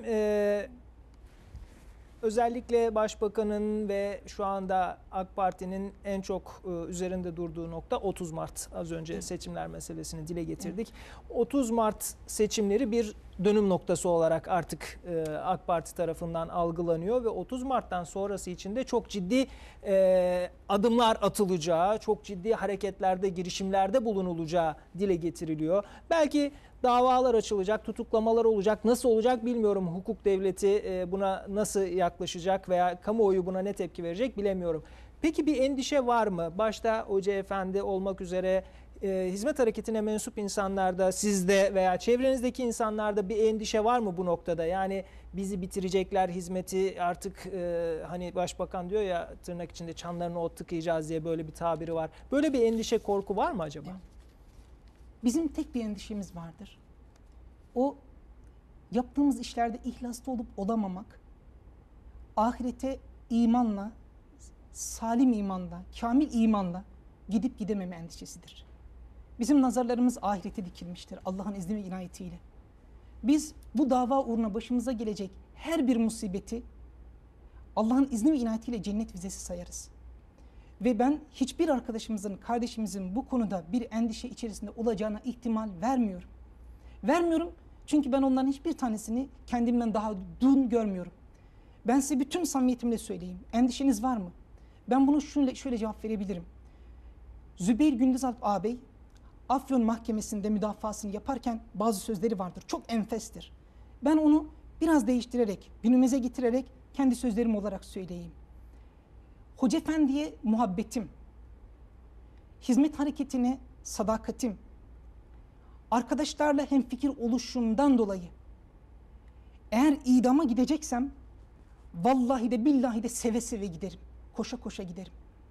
Özellikle Başbakan'ın ve şu anda AK Parti'nin en çok üzerinde durduğu nokta 30 Mart. Az önce seçimler meselesini dile getirdik. 30 Mart seçimleri bir dönüm noktası olarak artık AK Parti tarafından algılanıyor ve 30 Mart'tan sonrası için de çok ciddi adımlar atılacağı, çok ciddi hareketlerde, girişimlerde bulunulacağı dile getiriliyor. Belki davalar açılacak, tutuklamalar olacak. Nasıl olacak bilmiyorum. Hukuk devleti buna nasıl yaklaşacak veya kamuoyu buna ne tepki verecek bilemiyorum. Peki bir endişe var mı? Başta Hoca Efendi olmak üzere hizmet hareketine mensup insanlarda, sizde veya çevrenizdeki insanlarda bir endişe var mı bu noktada? Yani bizi bitirecekler, hizmeti artık hani Başbakan diyor ya, tırnak içinde çanlarına ot tıkayacağız diye böyle bir tabiri var. Böyle bir endişe, korku var mı acaba? Bizim tek bir endişemiz vardır. O yaptığımız işlerde ihlaslı olup olamamak, ahirete imanla, salim imanla, kamil imanla gidip gidememe endişesidir. Bizim nazarlarımız ahirete dikilmiştir Allah'ın izni ve inayetiyle. Biz bu dava uğruna başımıza gelecek her bir musibeti Allah'ın izni ve inayetiyle cennet vizesi sayarız. Ve ben hiçbir arkadaşımızın, kardeşimizin bu konuda bir endişe içerisinde olacağına ihtimal vermiyorum. Vermiyorum çünkü ben onların hiçbir tanesini kendimden daha dün görmüyorum. Ben size bütün samimiyetimle söyleyeyim. Endişeniz var mı? Ben bunu şöyle cevap verebilirim. Zübeyir Gündüzalp ağabey Afyon Mahkemesi'nde müdafasını yaparken bazı sözleri vardır. Çok enfestir. Ben onu biraz değiştirerek, günümüze getirerek kendi sözlerim olarak söyleyeyim. Hoca Efendi'ye muhabbetim, hizmet hareketine sadakatim, arkadaşlarla hemfikir oluşumdan dolayı eğer idama gideceksem vallahi de billahi de seve seve giderim. Koşa koşa giderim.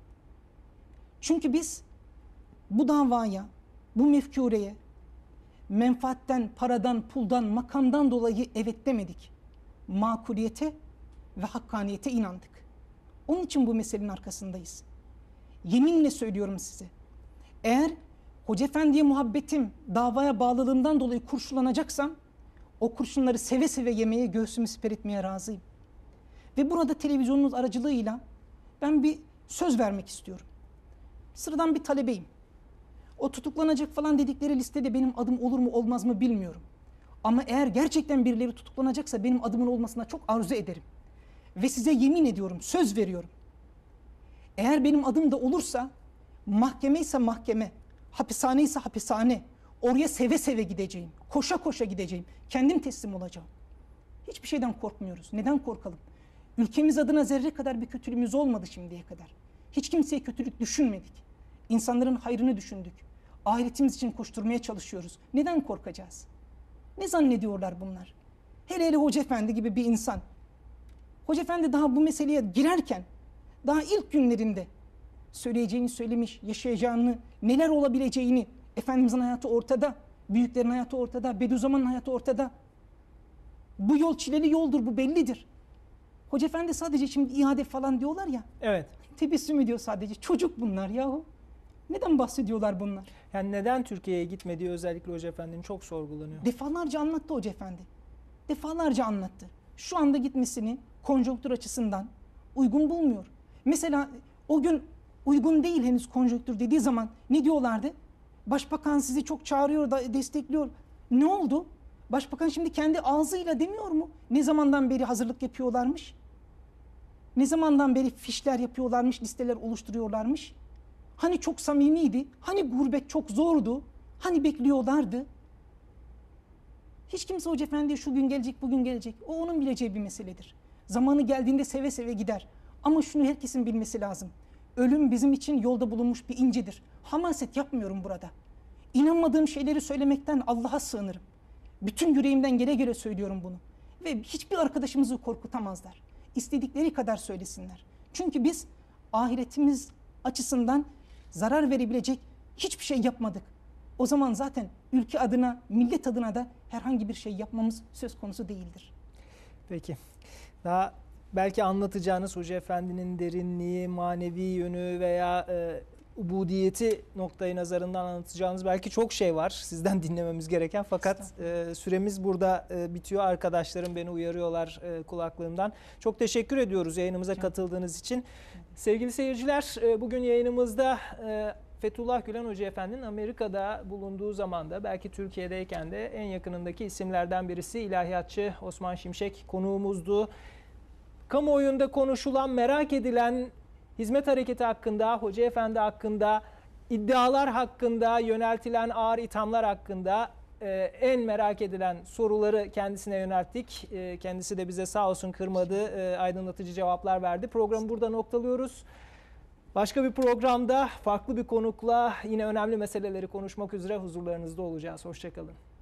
Çünkü biz bu davaya, bu mefkureye menfaatten, paradan, puldan, makamdan dolayı evet demedik. Makuliyete ve hakkaniyete inandık. Onun için bu meselenin arkasındayız. Yeminle söylüyorum size. Eğer Hoca Efendi'ye muhabbetim, davaya bağlılığımdan dolayı kurşulanacaksam o kurşunları seve seve yemeye, göğsümü siper etmeye razıyım. Ve burada televizyonunuz aracılığıyla ben bir söz vermek istiyorum. Sıradan bir talebeyim. O tutuklanacak falan dedikleri listede benim adım olur mu olmaz mı bilmiyorum. Ama eğer gerçekten birileri tutuklanacaksa benim adımın olmasına çok arzu ederim. Ve size yemin ediyorum, söz veriyorum. Eğer benim adım da olursa, mahkeme ise mahkeme, hapishane ise hapishane, oraya seve seve gideceğim, koşa koşa gideceğim, kendim teslim olacağım. Hiçbir şeyden korkmuyoruz. Neden korkalım? Ülkemiz adına zerre kadar bir kötülüğümüz olmadı şimdiye kadar. Hiç kimseye kötülük düşünmedik. İnsanların hayrını düşündük. Ahiretimiz için koşturmaya çalışıyoruz. Neden korkacağız? Ne zannediyorlar bunlar? Hele hele Hoca Efendi gibi bir insan. Hoca Efendi daha bu meseleye girerken, daha ilk günlerinde söyleyeceğini söylemiş, yaşayacağını, neler olabileceğini, Efendimizin hayatı ortada, büyüklerin hayatı ortada, Bediüzzaman'ın hayatı ortada. Bu yol çileli yoldur, bu bellidir. Hoca Efendi sadece şimdi iade falan diyorlar ya. Evet. Tebessüm ediyor sadece. Çocuk bunlar yahu. Neden bahsediyorlar bunlar? Yani neden Türkiye'ye gitmediği özellikle Hoca Efendi'nin çok sorgulanıyor. Defalarca anlattı Hoca Efendi. Defalarca anlattı. Şu anda gitmesini konjonktür açısından uygun bulmuyor. Mesela o gün uygun değil henüz konjonktür dediği zaman ne diyorlardı? Başbakan sizi çok çağırıyor, da destekliyor. Ne oldu? Başbakan şimdi kendi ağzıyla demiyor mu? Ne zamandan beri hazırlık yapıyorlarmış? Ne zamandan beri fişler yapıyorlarmış, listeler oluşturuyorlarmış? Hani çok samimiydi, hani gurbet çok zordu, hani bekliyorlardı. Hiç kimse Hoca Efendi'ye şu gün gelecek, bugün gelecek. O onun bileceği bir meseledir. Zamanı geldiğinde seve seve gider. Ama şunu herkesin bilmesi lazım. Ölüm bizim için yolda bulunmuş bir incidir. Hamaset yapmıyorum burada. İnanmadığım şeyleri söylemekten Allah'a sığınırım. Bütün yüreğimden gele gele söylüyorum bunu. Ve hiçbir arkadaşımızı korkutamazlar. İstedikleri kadar söylesinler. Çünkü biz ahiretimiz açısından zarar verebilecek hiçbir şey yapmadık. O zaman zaten ülke adına, millet adına da herhangi bir şey yapmamız söz konusu değildir. Peki. Daha belki anlatacağınız Hoca Efendi'nin derinliği, manevi yönü veya ubudiyeti noktayı nazarından anlatacağınız belki çok şey var sizden dinlememiz gereken, fakat süremiz burada bitiyor. Arkadaşlarım beni uyarıyorlar kulaklığımdan. Çok teşekkür ediyoruz yayınımıza katıldığınız için. Sevgili seyirciler, bugün yayınımızda Fethullah Gülen Hoca Efendi'nin Amerika'da bulunduğu zamanda, belki Türkiye'deyken de en yakınındaki isimlerden birisi ilahiyatçı Osman Şimşek konuğumuzdu. Kamuoyunda konuşulan, merak edilen hizmet hareketi hakkında, Hoca Efendi hakkında, iddialar hakkında, yöneltilen ağır ithamlar hakkında en merak edilen soruları kendisine yönelttik. Kendisi de bize sağ olsun kırmadı, aydınlatıcı cevaplar verdi. Programı burada noktalıyoruz. Başka bir programda farklı bir konukla yine önemli meseleleri konuşmak üzere huzurlarınızda olacağız. Hoşça kalın.